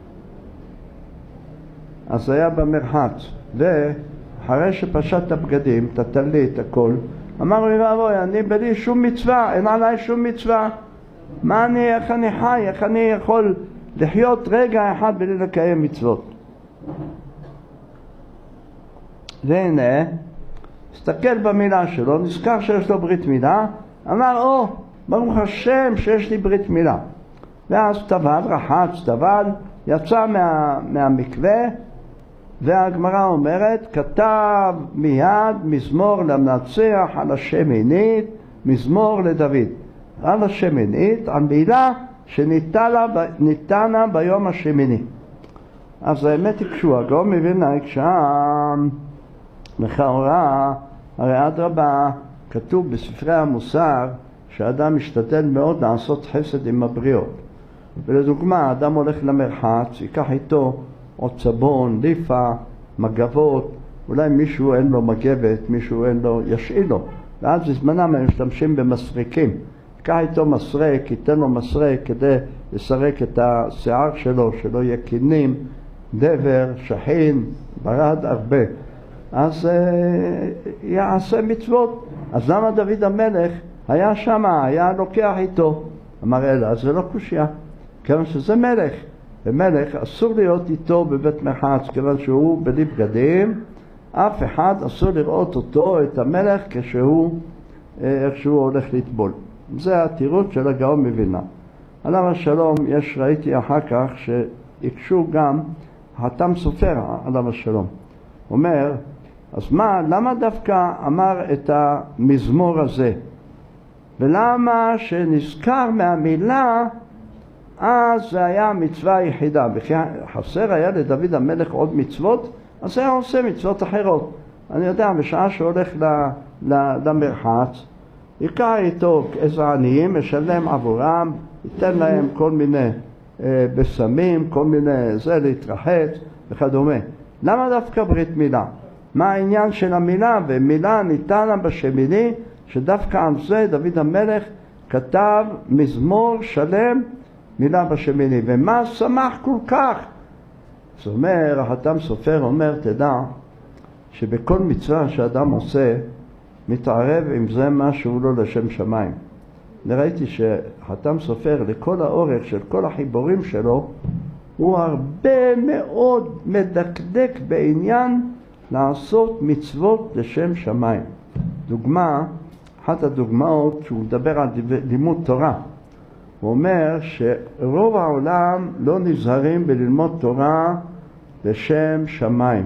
אז זה היה במרחץ, ואחרי שפשט את הבגדים, את הטלית, הכל, אמר לי ואבוי, אני בלי שום מצווה, אין עליי שום מצווה. מה אני, איך אני חי, איך אני יכול לחיות רגע אחד בלי לקיים מצוות? והנה, הסתכל במילה שלו, נזכר שיש לו ברית מילה, אמר, או, ברוך השם שיש לי ברית מילה. ואז טבל, רחץ, טבל, יצא מה, מהמקווה, והגמרא אומרת, כתב מיד מזמור למנצח על השמינית, מזמור לדוד. על השמינית, על מילה שניתנה ביום השמיני. אז האמת היא כשהוא הגאון מווילנה, כשם לכאורה, הרי אדרבה, כתוב בספרי המוסר שהאדם משתדל מאוד לעשות חסד עם הבריות. ולדוגמה, האדם הולך למרחץ, ייקח איתו עוד סבון, ליפה, מגבות, אולי מישהו אין לו מגבת, מישהו אין לו, ישאיל לו. ואז בזמנם הם משתמשים במסריקים. ייקח איתו מסרק, ייתן לו מסרק כדי לסרק את השיער שלו, שלא יהיה קינים, דבר, שחין, ברד הרבה. אז אה, יעשה מצוות. אז למה דוד המלך היה שם, היה לוקח איתו? אמר אלא, זה לא קושיה, כיוון שזה מלך. ומלך אסור להיות איתו בבית מרחץ, כיוון שהוא בלי בגדים, אף אחד אסור לראות אותו, את המלך, כשהוא, איך שהוא הולך לטבול. זה התירוץ של הגאון מווילנה. עליו השלום, יש, ראיתי אחר כך, שיקשו גם חתם סופר עליו השלום. אומר, אז מה, למה דווקא אמר את המזמור הזה? ולמה שנזכר מהמילה, אז זה היה מצווה היחידה. וכי חסר היה לדוד המלך עוד מצוות, אז היה עושה מצוות אחרות. אני יודע, בשעה שהולך למרחץ, יקרא איתו איזה עניים, משלם עבורם, ייתן להם כל מיני אה, בסמים, כל מיני זה להתרחץ וכדומה. למה דווקא ברית מילה? מה העניין של המילה? ומילה ניתנה בשמיני, שדווקא על זה דוד המלך כתב מזמור שלם מילה בשמיני. ומה שמח כל כך? זאת אומרת, החתם סופר אומר, תדע שבכל מצווה שאדם עושה, מתערב עם זה משהו לא לשם שמיים. ראיתי שחתם סופר לכל האורך של כל החיבורים שלו, הוא הרבה מאוד מדקדק בעניין לעשות מצוות לשם שמיים. דוגמה, אחת הדוגמאות שהוא מדבר על לימוד תורה, הוא אומר שרוב העולם לא נזהרים בללמוד תורה לשם שמיים.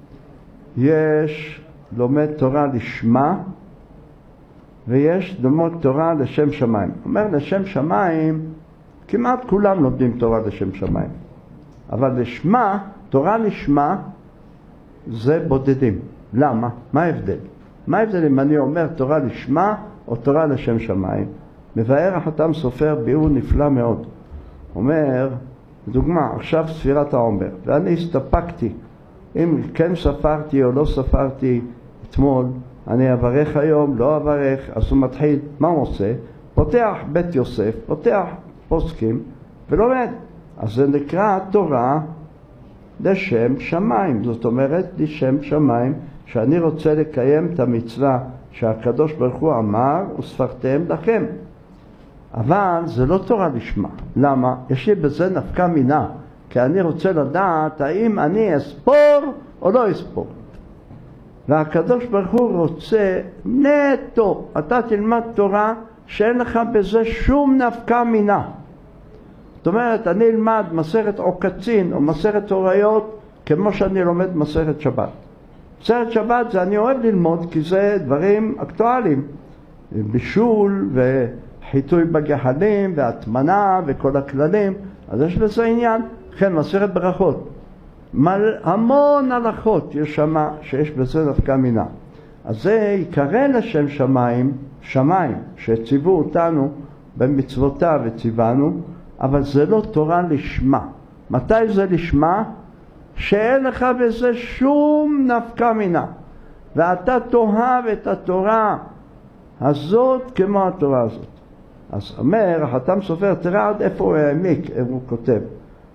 יש לומד תורה לשמה, ויש ללמוד תורה לשם שמיים. אומר לשם שמיים, כמעט כולם לומדים תורה לשם שמיים. אבל לשמה, תורה לשמה, זה בודדים. למה? מה ההבדל? מה ההבדל אם אני אומר תורה לשמה או תורה לשם שמיים? מבאר החתם סופר ביאור נפלא מאוד. אומר, דוגמה, עכשיו ספירת העומר, ואני הסתפקתי, אם כן ספרתי או לא ספרתי אתמול, אני אברך היום, לא אברך, אז הוא מתחיל, מה הוא עושה? פותח בית יוסף, פותח פוסקים ולומד. אז זה נקרא תורה לשם שמיים. זאת אומרת, לשם שמיים, שאני רוצה לקיים את המצווה שהקדוש ברוך הוא אמר, וספרתם לכם. אבל זה לא תורה לשמה. למה? יש לי בזה נפקא מינה, כי אני רוצה לדעת האם אני אספור או לא אספור. והקדוש ברוך הוא רוצה נטו, אתה תלמד תורה שאין לך בזה שום נפקא מינה. זאת אומרת, אני אלמד מסכת עוקצין או מסכת הוריות כמו שאני לומד מסכת שבת. מסכת שבת זה אני אוהב ללמוד כי זה דברים אקטואליים. בישול וחיטוי בגחלים והטמנה וכל הכללים, אז יש לזה עניין. כן, מסכת ברכות. מל, המון הלכות יש שמה שיש בזה נפקא מינה. אז זה יקרא לשם שמיים, שמיים, שציוו אותנו במצוותיו וציוונו, אבל זה לא תורה לשמה. מתי זה לשמה? שאין לך בזה שום נפקא מינה. ואתה תאהב את התורה הזאת כמו התורה הזאת. אז אומר, החתם סופר, תראה עד איפה הוא העמיק, הוא כותב.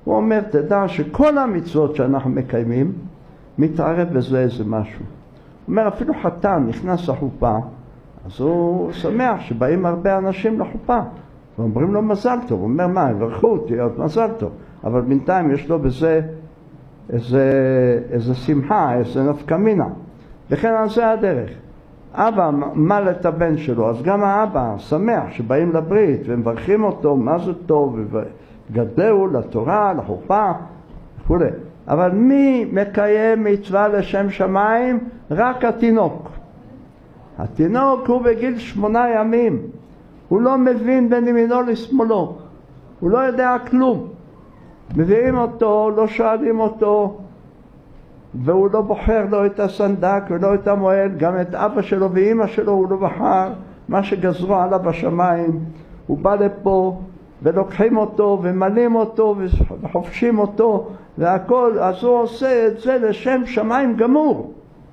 הוא אומר, תדע שכל המצוות שאנחנו מקיימים, מתערב בזה איזה משהו. הוא אומר, אפילו חתן נכנס לחופה, אז הוא שמח שבאים הרבה אנשים לחופה, ואומרים לו מזל טוב. הוא אומר, מה, יברכו אותי, עוד מזל טוב. אבל בינתיים יש לו בזה איזה, איזה שמחה, איזה נפקא מינה. וכן על זה הדרך. אבא מל את הבן שלו, אז גם האבא שמח שבאים לברית ומברכים אותו, מה זה טוב, וגדלו לתורה, לחופה וכו'. אבל מי מקיים מצווה לשם שמיים? רק התינוק. התינוק הוא בגיל שמונה ימים, הוא לא מבין בין ימינו לשמאלו, הוא לא יודע כלום. מביאים אותו, לא שואלים אותו, והוא לא בוחר לא את הסנדק ולא את המועל, גם את אבא שלו ואמא שלו הוא לא בחר, מה שגזרו עליו בשמיים. הוא בא לפה ולוקחים אותו ומלים אותו וחופשים אותו והכל, אז הוא עושה את זה לשם שמיים גמור.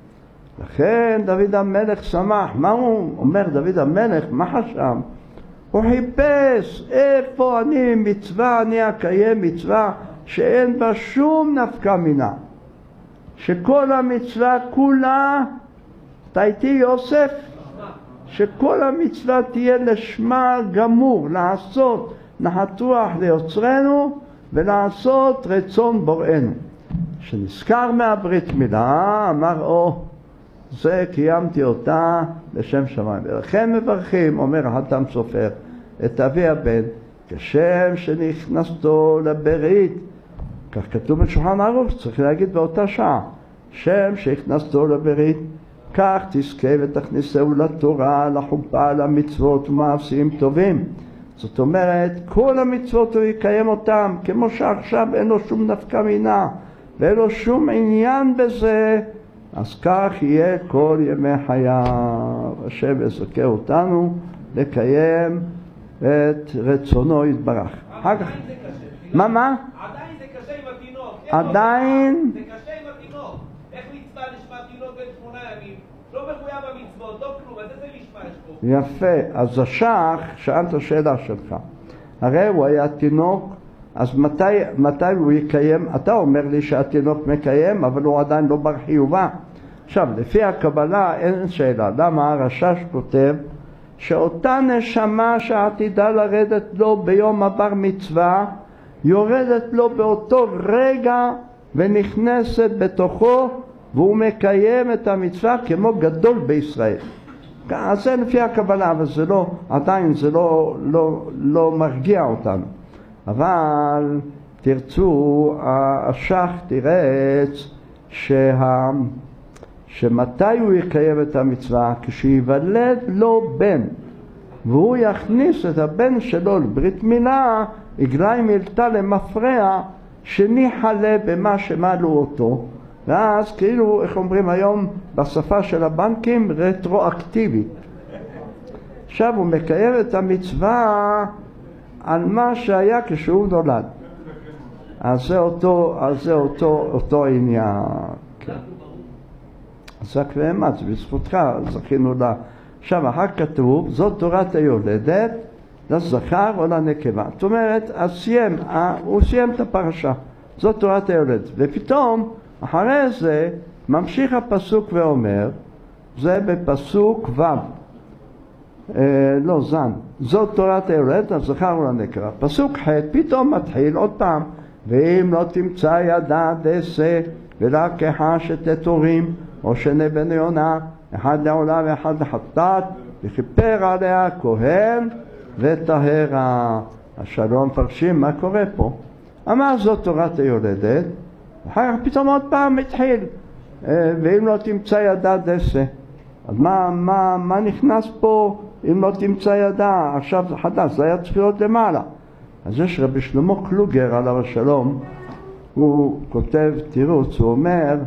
לכן דוד המלך שמח. מה הוא אומר דוד המלך? מה חשב? הוא חיפש איפה אני מצווה, אני אקיים מצווה שאין בה שום נפקא מינה, שכל המצווה כולה, אתה איתי יוסף? שכל המצווה תהיה לשמה גמור, לעשות נחת רוח ליוצרנו ולעשות רצון בוראנו. שנזכר מהברית מילה, אמר, או, זה קיימתי אותה לשם שמיים. ולכן מברכים, אומר החתם סופר, את אבי הבן, כשם שנכנסתו לברית, כך כתוב בשולחן ערוך, צריך להגיד באותה שעה, שם שהכנסתו לברית, כך תזכה ותכניסהו לתורה, לחופה, למצוות ומעשים טובים. זאת אומרת, כל המצוות הוא יקיים אותם, כמו שעכשיו אין לו שום נפקא מינה, ואין לו שום עניין בזה, אז כך יהיה כל ימי חייו. השם יזכה אותנו לקיים את רצונו יתברך. עדיין זה קשה. מה, מה? עדיין זה קשה עם התינוק. עדיין? זה קשה עם התינוק. איך מצווה לשמה תינוק בן שמונה ימים? לא מחויב במצוות, לא כלום. אז איזה לשמה יש פה? יפה. אז השח, שאלת השאלה שלך. הרי הוא היה תינוק, אז מתי, מתי הוא יקיים? אתה אומר לי שהתינוק מקיים, אבל הוא עדיין לא בר חיובה. עכשיו, לפי הקבלה אין שאלה. למה הרש"ש כותב שאותה נשמה שעתידה לרדת לו ביום הבר מצווה, יורדת לו באותו רגע ונכנסת בתוכו, והוא מקיים את המצווה כמו גדול בישראל. אז זה לפי הקבלה, אבל זה לא, עדיין זה לא, לא, לא מרגיע אותנו. אבל תרצו, השח תירץ שה, שמתי הוא יקיים את המצווה? כשיוולד לו בן, והוא יכניס את הבן שלו לברית מילה, יגרע מילתא למפרע, שניחלה במה שמלו אותו, ואז כאילו, איך אומרים היום בשפה של הבנקים, רטרואקטיבית. עכשיו הוא מקיים את המצווה על מה שהיה כשהוא נולד. אז זה אותו, אז זה אותו, אותו עניין. כן. זק ואמץ, בזכותך זכינו לה. עכשיו, אחר כתוב, זאת תורת היולדת, לזכר או לנקבה. זאת אומרת, אז סיים, הוא סיים את הפרשה. זאת תורת היולדת. ופתאום, אחרי זה, ממשיך הפסוק ואומר, זה בפסוק ו', אה, לא זן, זאת תורת היולדת, לזכר או לנקבה. פסוק ח' פתאום מתחיל עוד פעם, ואם לא תמצא ידה דסה, ולקחה שתתורים, או שני בני יונה, אחד לעולה ואחד לחטאת, וכיפר עליה כהן וטהרה. השלום פרשים, מה קורה פה? אמר זאת תורת היולדת, אחר כך פתאום עוד פעם התחיל, ואם לא תמצא ידה דסה. אז מה, מה, מה נכנס פה אם לא תמצא ידה? עכשיו זה חדש, זה היה צריך להיות למעלה. אז יש רבי שלמה קלוגר עליו השלום, הוא כותב תירוץ, הוא אומר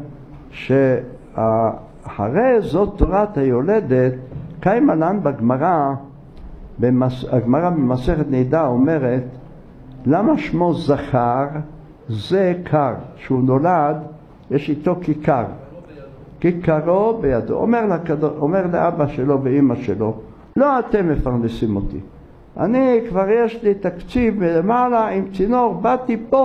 שאחרי זאת תורת היולדת, קיימה לן בגמרא, הגמרא במסכת נידה אומרת, למה שמו זכר? זה קר, שהוא נולד, יש איתו כיכר, כיכרו בידו. אומר, לכדור, אומר לאבא שלו ואמא שלו, לא אתם מפרנסים אותי, אני כבר יש לי תקציב למעלה עם צינור, באתי פה,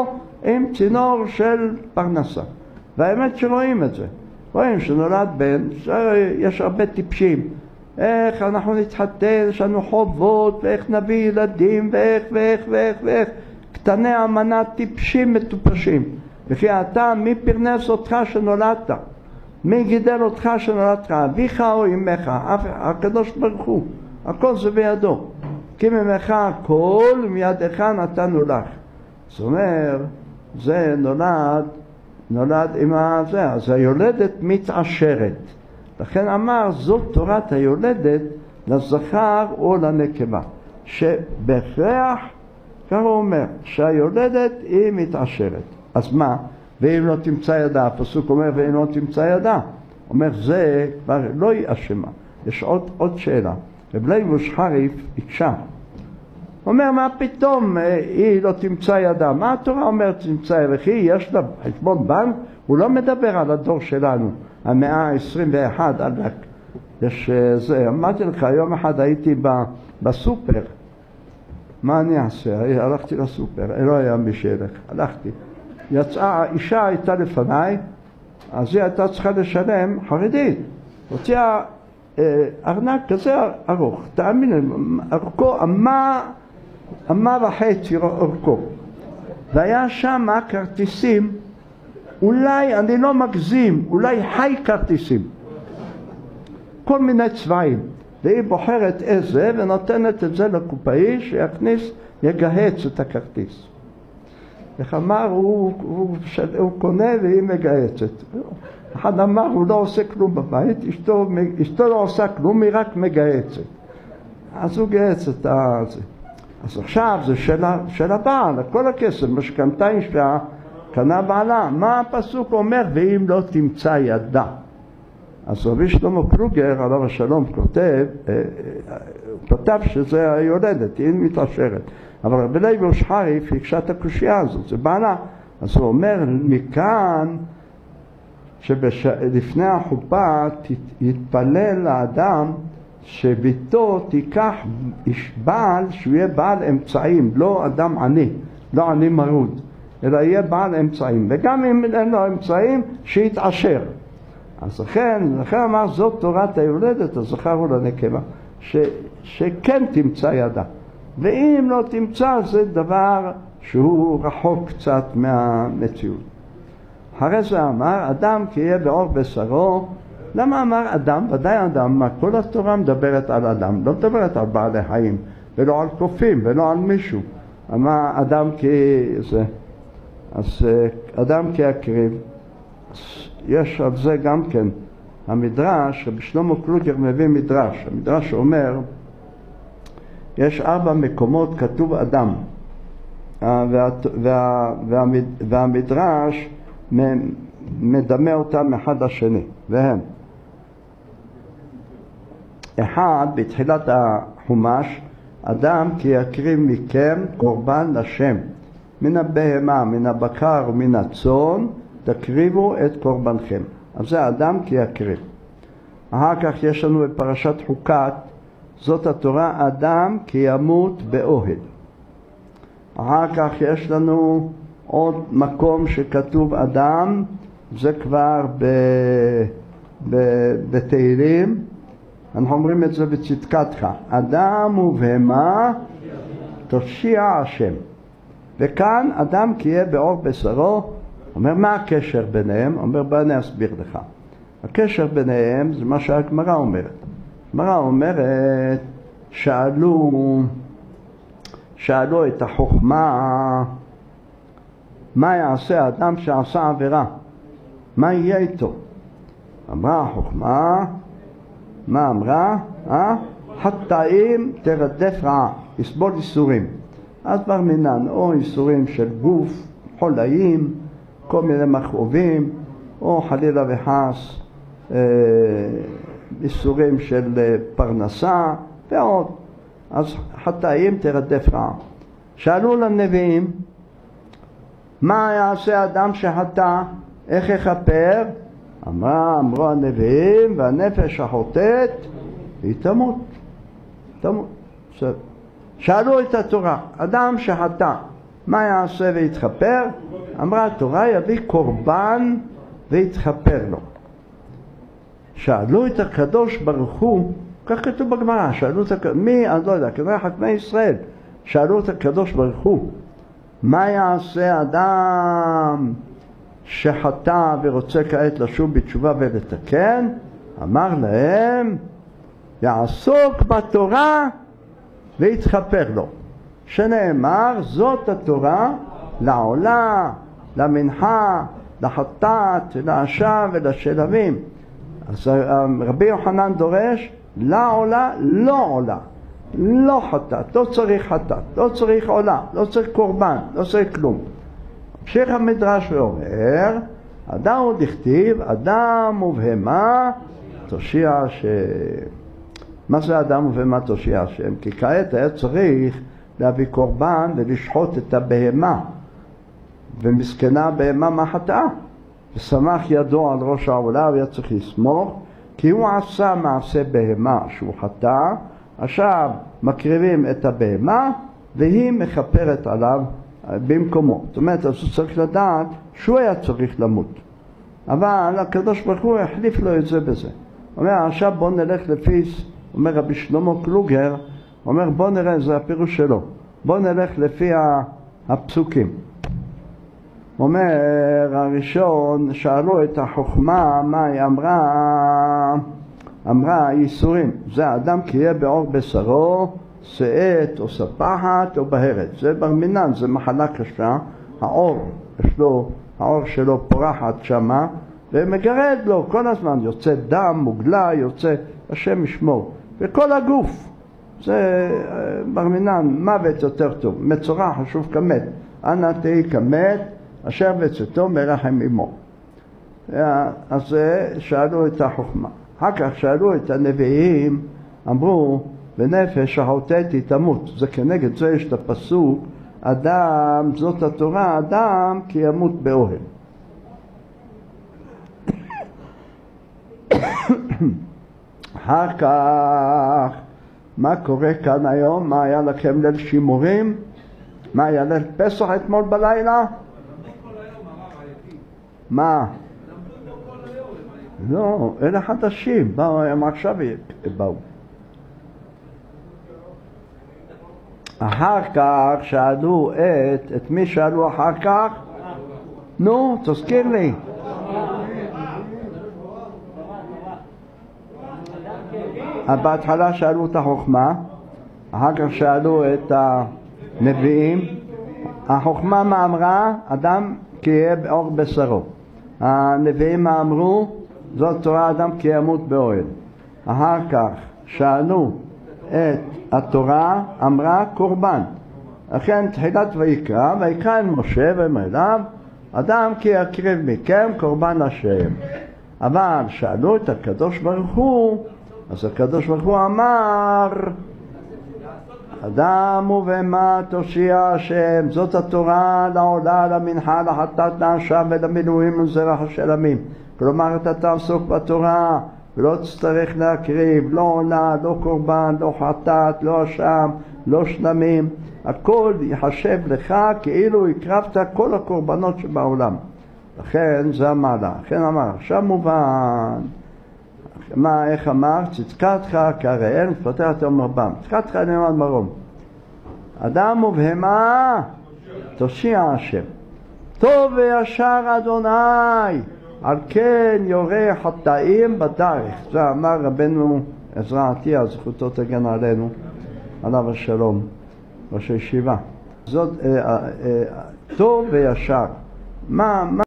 עם צינור של פרנסה. והאמת שרואים את זה. רואים שנולד בן, יש הרבה טיפשים. איך אנחנו נתחתן, יש לנו חובות, ואיך נביא ילדים, ואיך ואיך ואיך ואיך. קטני אמנה טיפשים מטופשים. וכי אתה, מי פרנס אותך שנולדת? מי גידל אותך שנולדתך? אביך או אמך? הקדוש ברוך הוא. הכל זה בידו. כי ממך הכל, מידך נתנו לך. זאת אומרת, זה נולד, נולד עם הזה. אז היולדת מתעשרת. לכן אמר, זאת תורת היולדת לזכר או לנקבה. שבהכרח, כך הוא אומר, שהיולדת היא מתעשרת. אז מה? ואם לא תמצא ידה, הפסוק אומר, ואם לא תמצא ידה, אומר, זה כבר לא היא אשמה. יש עוד, עוד שאלה. רב לייבוש חריף הקשה. אומר, מה פתאום היא לא תמצא ידה? מה התורה אומרת תמצא? וכי יש לה חשבון בנק? הוא לא מדבר על הדור שלנו, המאה ה-עשרים ואחת. יש זה, אמרתי לך, יום אחד הייתי בסופר. מה אני אעשה? הלכתי לסופר, לא היה מי שילך, הלכתי. יצאה, אישה הייתה לפניי, אז היא הייתה צריכה לשלם חרדית. הוציאה אה, ארנק כזה ארוך, תאמין לי, ארכו, אמה, אמה וחצי ארכו. והיה שם כרטיסים, אולי, אני לא מגזים, אולי חי כרטיסים. כל מיני צבעים. והיא בוחרת איזה ונותנת את זה לקופאי שיכניס, יגהץ את הכרטיס. איך אמר, הוא, הוא, הוא קונה והיא מגהצת. אחד אמר, הוא לא עושה כלום בבית, אשתו, אשתו לא עושה כלום, היא רק מגהצת. אז הוא גהץ את זה. אז עכשיו זה של, של הבעל, כל הכסף, משכנתה אישה, קנה בעלה. מה הפסוק אומר? ואם לא תמצא ידה. אז רבי שלמה קלוגר, עליו השלום, כותב, הוא כותב שזה היולדת, היא מתעשרת. אבל רבי לייבוש חריף הקשה את הקושייה הזאת, זה בעלה. אז הוא אומר, מכאן שלפני החופה יתפלל לאדם שביתו תיקח בעל שהוא יהיה בעל אמצעים, לא אדם עני, לא עני מרוד, אלא יהיה בעל אמצעים. וגם אם אין לו אמצעים, שיתעשר. אז לכן, לכן אמר, זאת תורת היולדת, הזכר הוא לנקבה, ש, שכן תמצא ידה. ואם לא תמצא, זה דבר שהוא רחוק קצת מהמציאות. אחרי זה אמר, אדם כי יהיה באור בשרו. למה אמר אדם? ודאי אדם, מה? כל התורה מדברת על אדם, לא מדברת על בעלי חיים, ולא על קופים, ולא על מישהו. אמר אדם כי זה, אז אדם כי יקריב. יש על זה גם כן, המדרש, רבי שלמה קלוגר מביא מדרש, המדרש אומר, יש ארבע מקומות כתוב אדם, וה, וה, וה, והמדרש מדמה אותם אחד לשני, והם, אחד, בתחילת החומש, אדם כי יקריב מכם קורבן לשם, מן הבהמה, מן הבקר ומן הצאן, תקריבו את קורבנכם. אז זה אדם כי יקריב. אחר כך יש לנו בפרשת חוקת, זאת התורה, אדם כי ימות באוהל. אחר כך יש לנו עוד מקום שכתוב אדם, זה כבר ב, ב, בתהילים, אנחנו אומרים את זה בצדקתך, אדם ובהמה תושיע השם. וכאן אדם כי יהיה באור בשרו, אומר, מה הקשר ביניהם? אומר, בוא אני אסביר לך. הקשר ביניהם זה מה שהגמרא אומרת. הגמרא אומרת, שאלו, שאלו את החוכמה, מה יעשה אדם שעשה עבירה? מה יהיה איתו? אמרה החוכמה, מה אמרה? אה? חטאים תרדף רעה, יסבול איסורים. אז בר מינן, או איסורים של גוף, חולאים, כל מיני מכאובים, או חלילה וחס אה, איסורים של אה, פרנסה ועוד. אז חטאים תרדף רעה. שאלו לנביאים, מה יעשה אדם שחטא? איך יכפר? אמרה, אמרו הנביאים, והנפש החוטאת היא תמות. תמות. שאלו את התורה, אדם שחטא, מה יעשה ויתחפר? אמרה התורה יביא קורבן ויתחפר לו. שאלו את הקדוש ברוך הוא, כך כתוב בגמרא, שאלו את הקדוש, מי, אני לא יודע, כנראה חכמי ישראל, שאלו את הקדוש ברוך הוא, מה יעשה אדם שחטא ורוצה כעת לשוב בתשובה ולתקן? אמר להם, יעסוק בתורה ויתחפר לו. שנאמר, זאת התורה לעולה, למנחה, לחטאת, לאשם ולשלמים. אז רבי יוחנן דורש, לעולה, לא עולה, לא חטאת, לא צריך חטאת, לא צריך עולה, לא צריך קורבן, לא צריך כלום. המשך המדרש ואומר, אדם הוא דכתיב, אדם ובהמה תושיע השם. מה זה אדם ובהמה תושיע השם? כי כעת היה צריך להביא קורבן ולשחוט את הבהמה, ומסכנה הבהמה מה חטאה? ושמח ידו על ראש העולה, והיה צריך לסמוך, כי הוא עשה מעשה בהמה שהוא חטא, עכשיו מקריבים את הבהמה והיא מכפרת עליו במקומו. זאת אומרת, אז הוא צריך לדעת שהוא היה צריך למות, אבל הקדוש ברוך הוא החליף לו את זה בזה. הוא אומר, עכשיו בוא נלך לפי, אומר רבי שלמה קלוגר, אומר בוא נראה, זה הפירוש שלו, בוא נלך לפי הפסוקים. הוא אומר, הראשון שאלו את החוכמה, מה היא אמרה? אמרה ייסורים, זה האדם כי יהיה בעור בשרו, שאת או ספחת או בהרת. זה בר מינן, זה מחלה קשה, העור, יש לו, העור שלו פורחת שמה, ומגרד לו כל הזמן, יוצא דם, מוגלה, יוצא, השם ישמור, וכל הגוף. זה בר מינן, מוות יותר טוב, מצורע חשוב כמת, אנא תהי כמת, אשר בצאתו מרחם עמו. אז שאלו את החוכמה. אחר כך שאלו את הנביאים, אמרו, בנפש החוטאתי תמות. זה כנגד זה יש את הפסוק, אדם, זאת התורה, אדם כי ימות באוהל. אחר כך, מה קורה כאן היום? מה היה לכם ליל שימורים? מה היה ליל פסח אתמול בלילה? מה? לא, אלה חדשים, באו, הם עכשיו באו. אחר כך שאלו את, את מי שאלו אחר כך? נו, תזכיר לי. בהתחלה שאלו את החוכמה, אחר כך שאלו את הנביאים. החוכמה מה אמרה? אדם כי יהיה בעור בשרו. הנביאים אמרו, זאת תורה אדם כי ימות באוהל. אחר כך שאלו את התורה, אמרה קורבן. לכן תחילת ויקרא, ויקרא אל משה ואמר אדם כי יקריב מכם קורבן השם. אבל שאלו את הקדוש ברוך הוא, אז הקדוש ברוך הוא אמר, אדם ובהמה תושיע השם, זאת התורה לעולה, למנחה, לחטאת, לאשם ולמילואים ולזרח השלמים. כלומר אתה תעסוק בתורה ולא תצטרך להקריב, לא עולה, לא קורבן, לא חטאת, לא אשם, לא שלמים. הכל יחשב לך כאילו הקרבת כל הקורבנות שבעולם. לכן זה המעלה. לכן אמר, עכשיו מובן. מה, איך אמר? צדקתך כהראל, פתח את יום רבם. צדקתך נאמן מרום. אדם ובהמה תושיע השם. טוב וישר אדוני, על כן יורה חטאים בדרך. זה אמר רבנו עזרא עטיה, זכותו תגן עלינו, עליו השלום, ראש הישיבה. זאת אה, אה, אה, טוב וישר. מה, מה?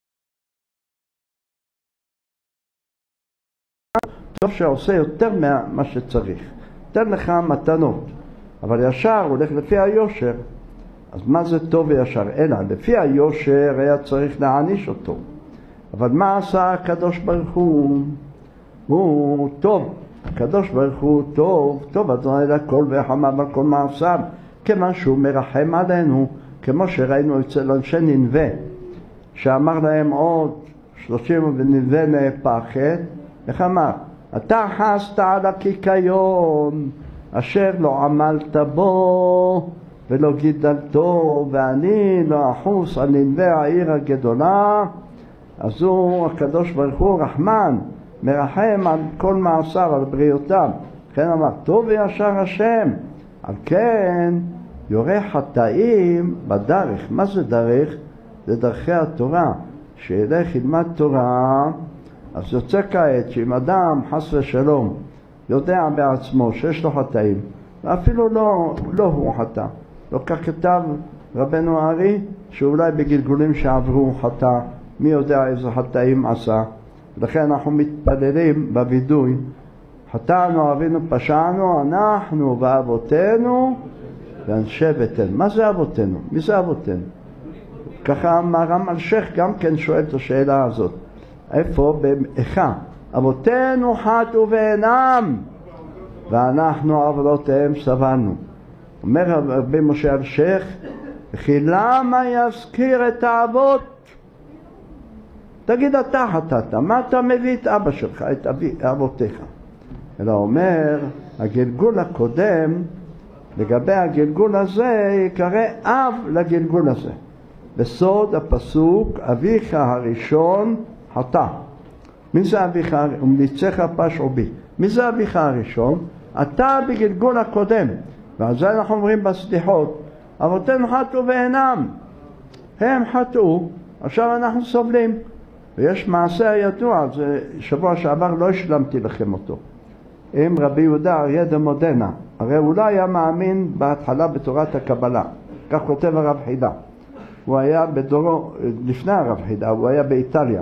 טוב שעושה יותר ממה שצריך. תן לך מתנות, אבל ישר הולך לפי היושר. אז מה זה טוב וישר? אלא לפי היושר היה צריך להעניש אותו. אבל מה עשה הקדוש ברוך הוא? הוא טוב. הקדוש ברוך הוא טוב, טוב אדוני לכל וחמיו על כל מעשיו, כיוון שהוא מרחם עלינו, כמו שראינו אצל אנשי נינווה, שאמר להם עוד שלושים ונינווה נהפכת, איך אמר? אתה חסת על הקיקיון אשר לא עמלת בו ולא גידלתו, ואני לא אחוס על ננבי העיר הגדולה. אז הוא הקדוש ברוך הוא רחמן, מרחם על כל מעשיו, על בריאותיו. כן אמר, טוב וישר השם. על כן יורה חטאים בדרך. מה זה דרך? זה דרכי התורה. שילך ילמד תורה, אז יוצא כעת שאם אדם חס ושלום יודע בעצמו שיש לו חטאים, ואפילו לא, לא הוא חטא, לא כך כתב רבנו הארי, שאולי בגלגולים שעברו חטא, מי יודע איזה חטאים עשה. לכן אנחנו מתפללים בווידוי, חטאנו, אבינו, פשענו, אנחנו ואבותינו ואנשי ביתנו. מה זה אבותינו? מי זה אבותינו? ככה הרמ"ל אלשיך גם כן שואל את השאלה הזאת. איפה? באיכה. אבותינו חטאו ואינם, ואנחנו עוולותיהם סבלנו. אומר רבי משה אלשיך, כי למה יזכיר את האבות? תגיד, אתה חטאת, מה אתה מביא את אבא שלך, את אבי, אבותיך? אלא אומר, הגלגול הקודם, לגבי הגלגול הזה, יקרא אב לגלגול הזה. בסוד הפסוק, אביך הראשון חטא. מי זה אביך? ומליצך פשעו בי. מי זה אביך הראשון? אתה בגלגול הקודם. ועל זה אנחנו אומרים בסליחות, אבותינו חטאו ואינם. הם חטאו, עכשיו אנחנו סובלים. ויש מעשה הידוע, זה שבוע שעבר לא השלמתי לכם אותו. עם רבי יהודה אריה דמודנה. הרי הוא לא היה מאמין בהתחלה בתורת הקבלה. כך כותב הרב חידה. הוא היה בדורו, לפני הרב חידה, הוא היה באיטליה.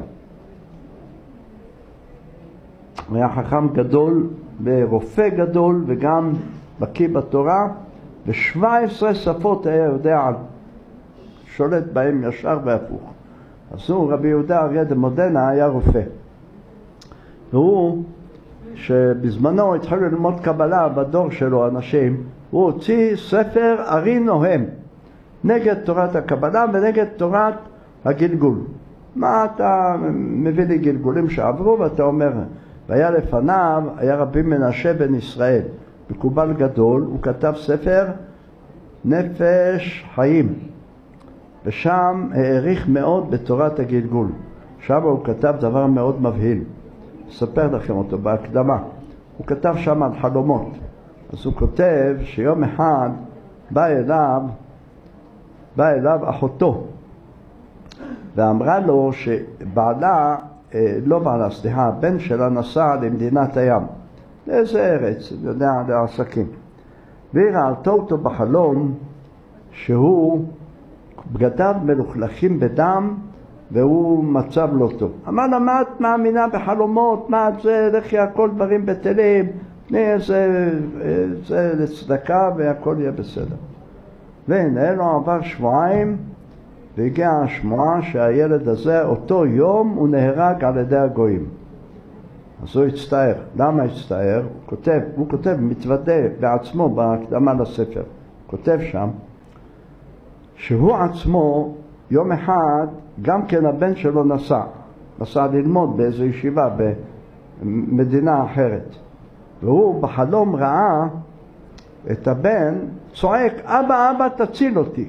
הוא היה חכם גדול, ורופא גדול, וגם בקיא בתורה, ו-שבע עשרה שפות היה יודע, שולט בהם ישר והפוך. אז הוא, רבי יהודה אריה דמודנה, היה רופא. והוא, שבזמנו התחילו ללמוד קבלה בדור שלו אנשים, הוא הוציא ספר ארי נוהם, נגד תורת הקבלה ונגד תורת הגלגול. מה אתה מביא לי גלגולים שעברו ואתה אומר, והיה לפניו, היה רבי מנשה בן ישראל, מקובל גדול, הוא כתב ספר נפש חיים, ושם העריך מאוד בתורת הגלגול. שם הוא כתב דבר מאוד מבהיל, אספר לכם אותו בהקדמה. הוא כתב שם על חלומות. אז הוא כותב שיום אחד בא אליו בא אליו אחותו ואמרה לו שבעלה, לא בעלה, סליחה, הבן שלה נסע למדינת הים, לאיזה ארץ, אני יודע, לעסקים, והיא ראתה אותו בחלום שהוא בגדיו מלוכלכים בדם והוא מצב לא טוב. אמר לה, מה את מאמינה בחלומות? מה את זה? לכי, הכל דברים בטלים, תני איזה, זה לצדקה והכל יהיה בסדר. והנה לו עבר שבועיים והגיעה השמועה שהילד הזה אותו יום הוא נהרג על ידי הגויים. אז הוא הצטער. למה הצטער? הוא כותב, הוא כותב, מתוודה בעצמו בהקדמה לספר. הוא כותב שם שהוא עצמו יום אחד גם כן הבן שלו נסע. נסע ללמוד באיזו ישיבה במדינה אחרת. והוא בחלום ראה את הבן צועק, אבא, אבא, תציל אותי.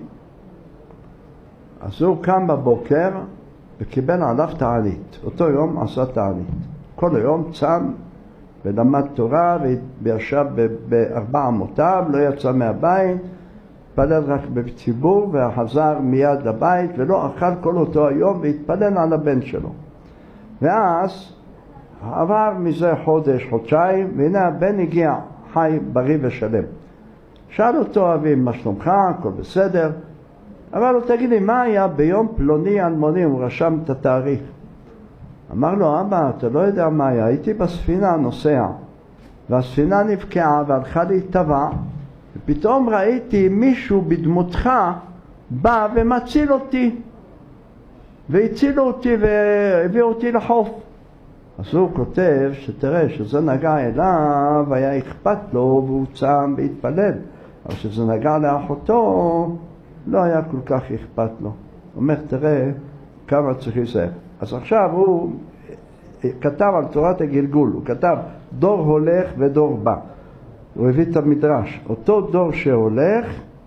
אז הוא קם בבוקר וקיבל עליו תענית. אותו יום עשה תענית. כל היום צם ולמד תורה וישב בארבע אמותיו, לא יצא מהבית, התפלל רק בציבור וחזר מיד לבית ולא אכל כל אותו היום והתפלל על הבן שלו. ואז עבר מזה חודש, חודשיים, והנה הבן הגיע חי, בריא ושלם. שאל אותו אבי, מה שלומך? הכל בסדר? אמר לו, תגיד לי, מה היה ביום פלוני אלמוני? הוא רשם את התאריך. אמר לו, אבא, אתה לא יודע מה היה, הייתי בספינה נוסע, והספינה נפקעה והלכה להתטבע, ופתאום ראיתי מישהו בדמותך בא ומציל אותי, והצילו אותי והביאו אותי לחוף. אז הוא כותב שתראה שזה נגע אליו, היה אכפת לו והוא צם והתפלל, אבל שזה נגע לאחותו לא היה כל כך אכפת לו. הוא אומר, תראה כמה צריך להיזהר. אז עכשיו הוא כתב על תורת הגלגול, הוא כתב דור הולך ודור בא. הוא הביא את המדרש, אותו דור שהולך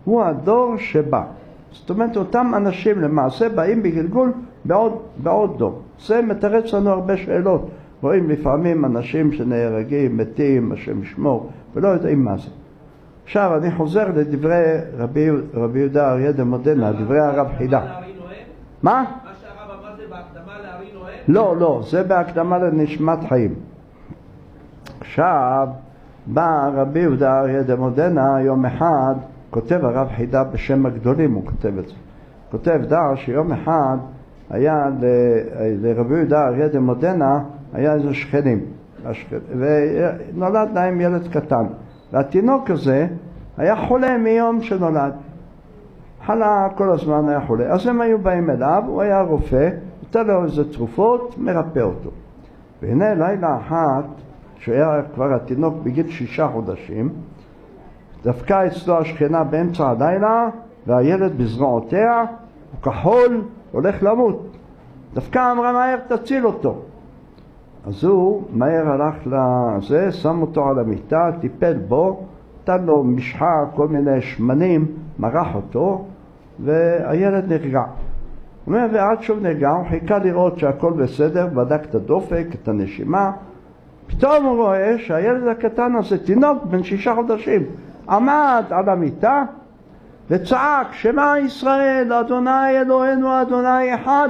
הוא הדור שבא. זאת אומרת, אותם אנשים למעשה באים בגלגול בעוד, בעוד דור. זה מתרץ לנו הרבה שאלות. רואים לפעמים אנשים שנהרגים, מתים, השם ישמור, ולא יודעים מה זה. עכשיו אני חוזר לדברי רבי, רבי יהודה אריה דמודנה, דברי הרב חידה. מה? מה שהרב אמר זה בהקדמה לארי נוהם? לא, לא, זה בהקדמה לנשמת חיים. עכשיו בא רבי יהודה אריה דמודנה, יום אחד כותב הרב חידה בשם הגדולים, הוא כותב את זה. כותב דע שיום אחד היה ל, לרבי יהודה אריה דמודנה, היה איזה שכנים, ונולד להם ילד קטן. והתינוק הזה היה חולה מיום שנולד. חלה כל הזמן היה חולה. אז הם היו באים אליו, הוא היה רופא, נתן לו איזה תרופות, מרפא אותו. והנה לילה אחת, שהיה כבר התינוק בגיל שישה חודשים, דווקא אצלו השכנה באמצע הלילה, והילד בזרועותיה, הוא כחול, הולך למות. דווקא אמרה מהר תציל אותו. אז הוא מהר הלך לזה, שם אותו על המיטה, טיפל בו, נתן לו משחה, כל מיני שמנים, מרח אותו, והילד נרגע. הוא אומר, ועד שהוא נרגע, הוא חיכה לראות שהכל בסדר, בדק את הדופק, את הנשימה. פתאום הוא רואה שהילד הקטן הזה, תינוק בן שישה חודשים, עמד על המיטה וצעק, שמע ישראל, אדוני אלוהינו, אדוני אחד.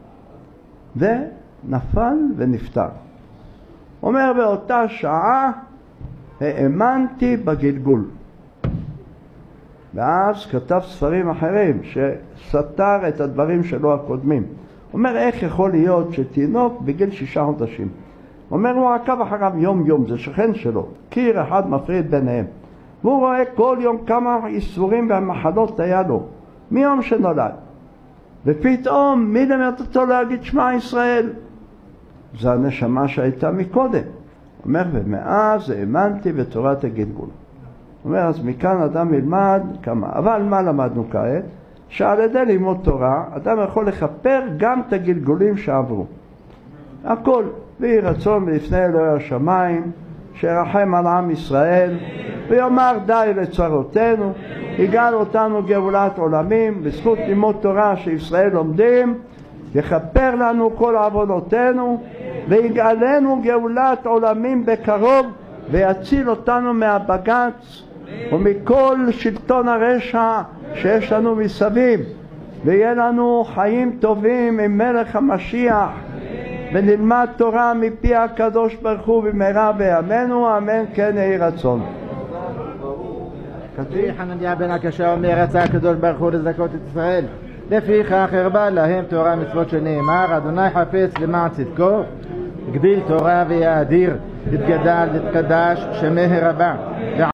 ונפל ונפטר. אומר, באותה שעה האמנתי בגלגול. ואז כתב ספרים אחרים שסתר את הדברים שלו הקודמים. אומר, איך יכול להיות שתינוק בגיל שישה חודשים? אומר, הוא עקב אחריו יום יום, זה שכן שלו, קיר אחד מפריד ביניהם. והוא רואה כל יום כמה איסורים והמחלות היה לו, מיום שנולד. ופתאום מי למד אותו להגיד שמע ישראל? זה הנשמה שהייתה מקודם. אומר, ומאז האמנתי בתורת הגלגול. אומר, אז מכאן אדם ילמד כמה. אבל מה למדנו כעת? שעל ידי לימוד תורה, אדם יכול לכפר גם את הגלגולים שעברו. הכל, ויהי רצון לפני אלוהי השמיים, שירחם על עם ישראל, ויאמר די לצרותינו, יגאל אותנו גאולת עולמים, בזכות לימוד תורה שישראל לומדים, יכפר לנו כל עוונותינו, ויגאלנו גאולת עולמים בקרוב, ויציל אותנו מהבג"ץ ומכל שלטון הרשע שיש לנו מסביב, ויהיה לנו חיים טובים עם מלך המשיח, ונלמד תורה מפי הקדוש ברוך הוא במהרה בימינו, אמן כן יהי רצון. כתבי חנניה בן הקשה אומר, רצה הקדוש ברוך הוא לזכות את ישראל, לפיכך הרבה להם תורה מצוות שנאמר, אדוני חפץ למען צדקו, גדיל תורה ויאדיר, יתגדל יתקדש שמי הרבה.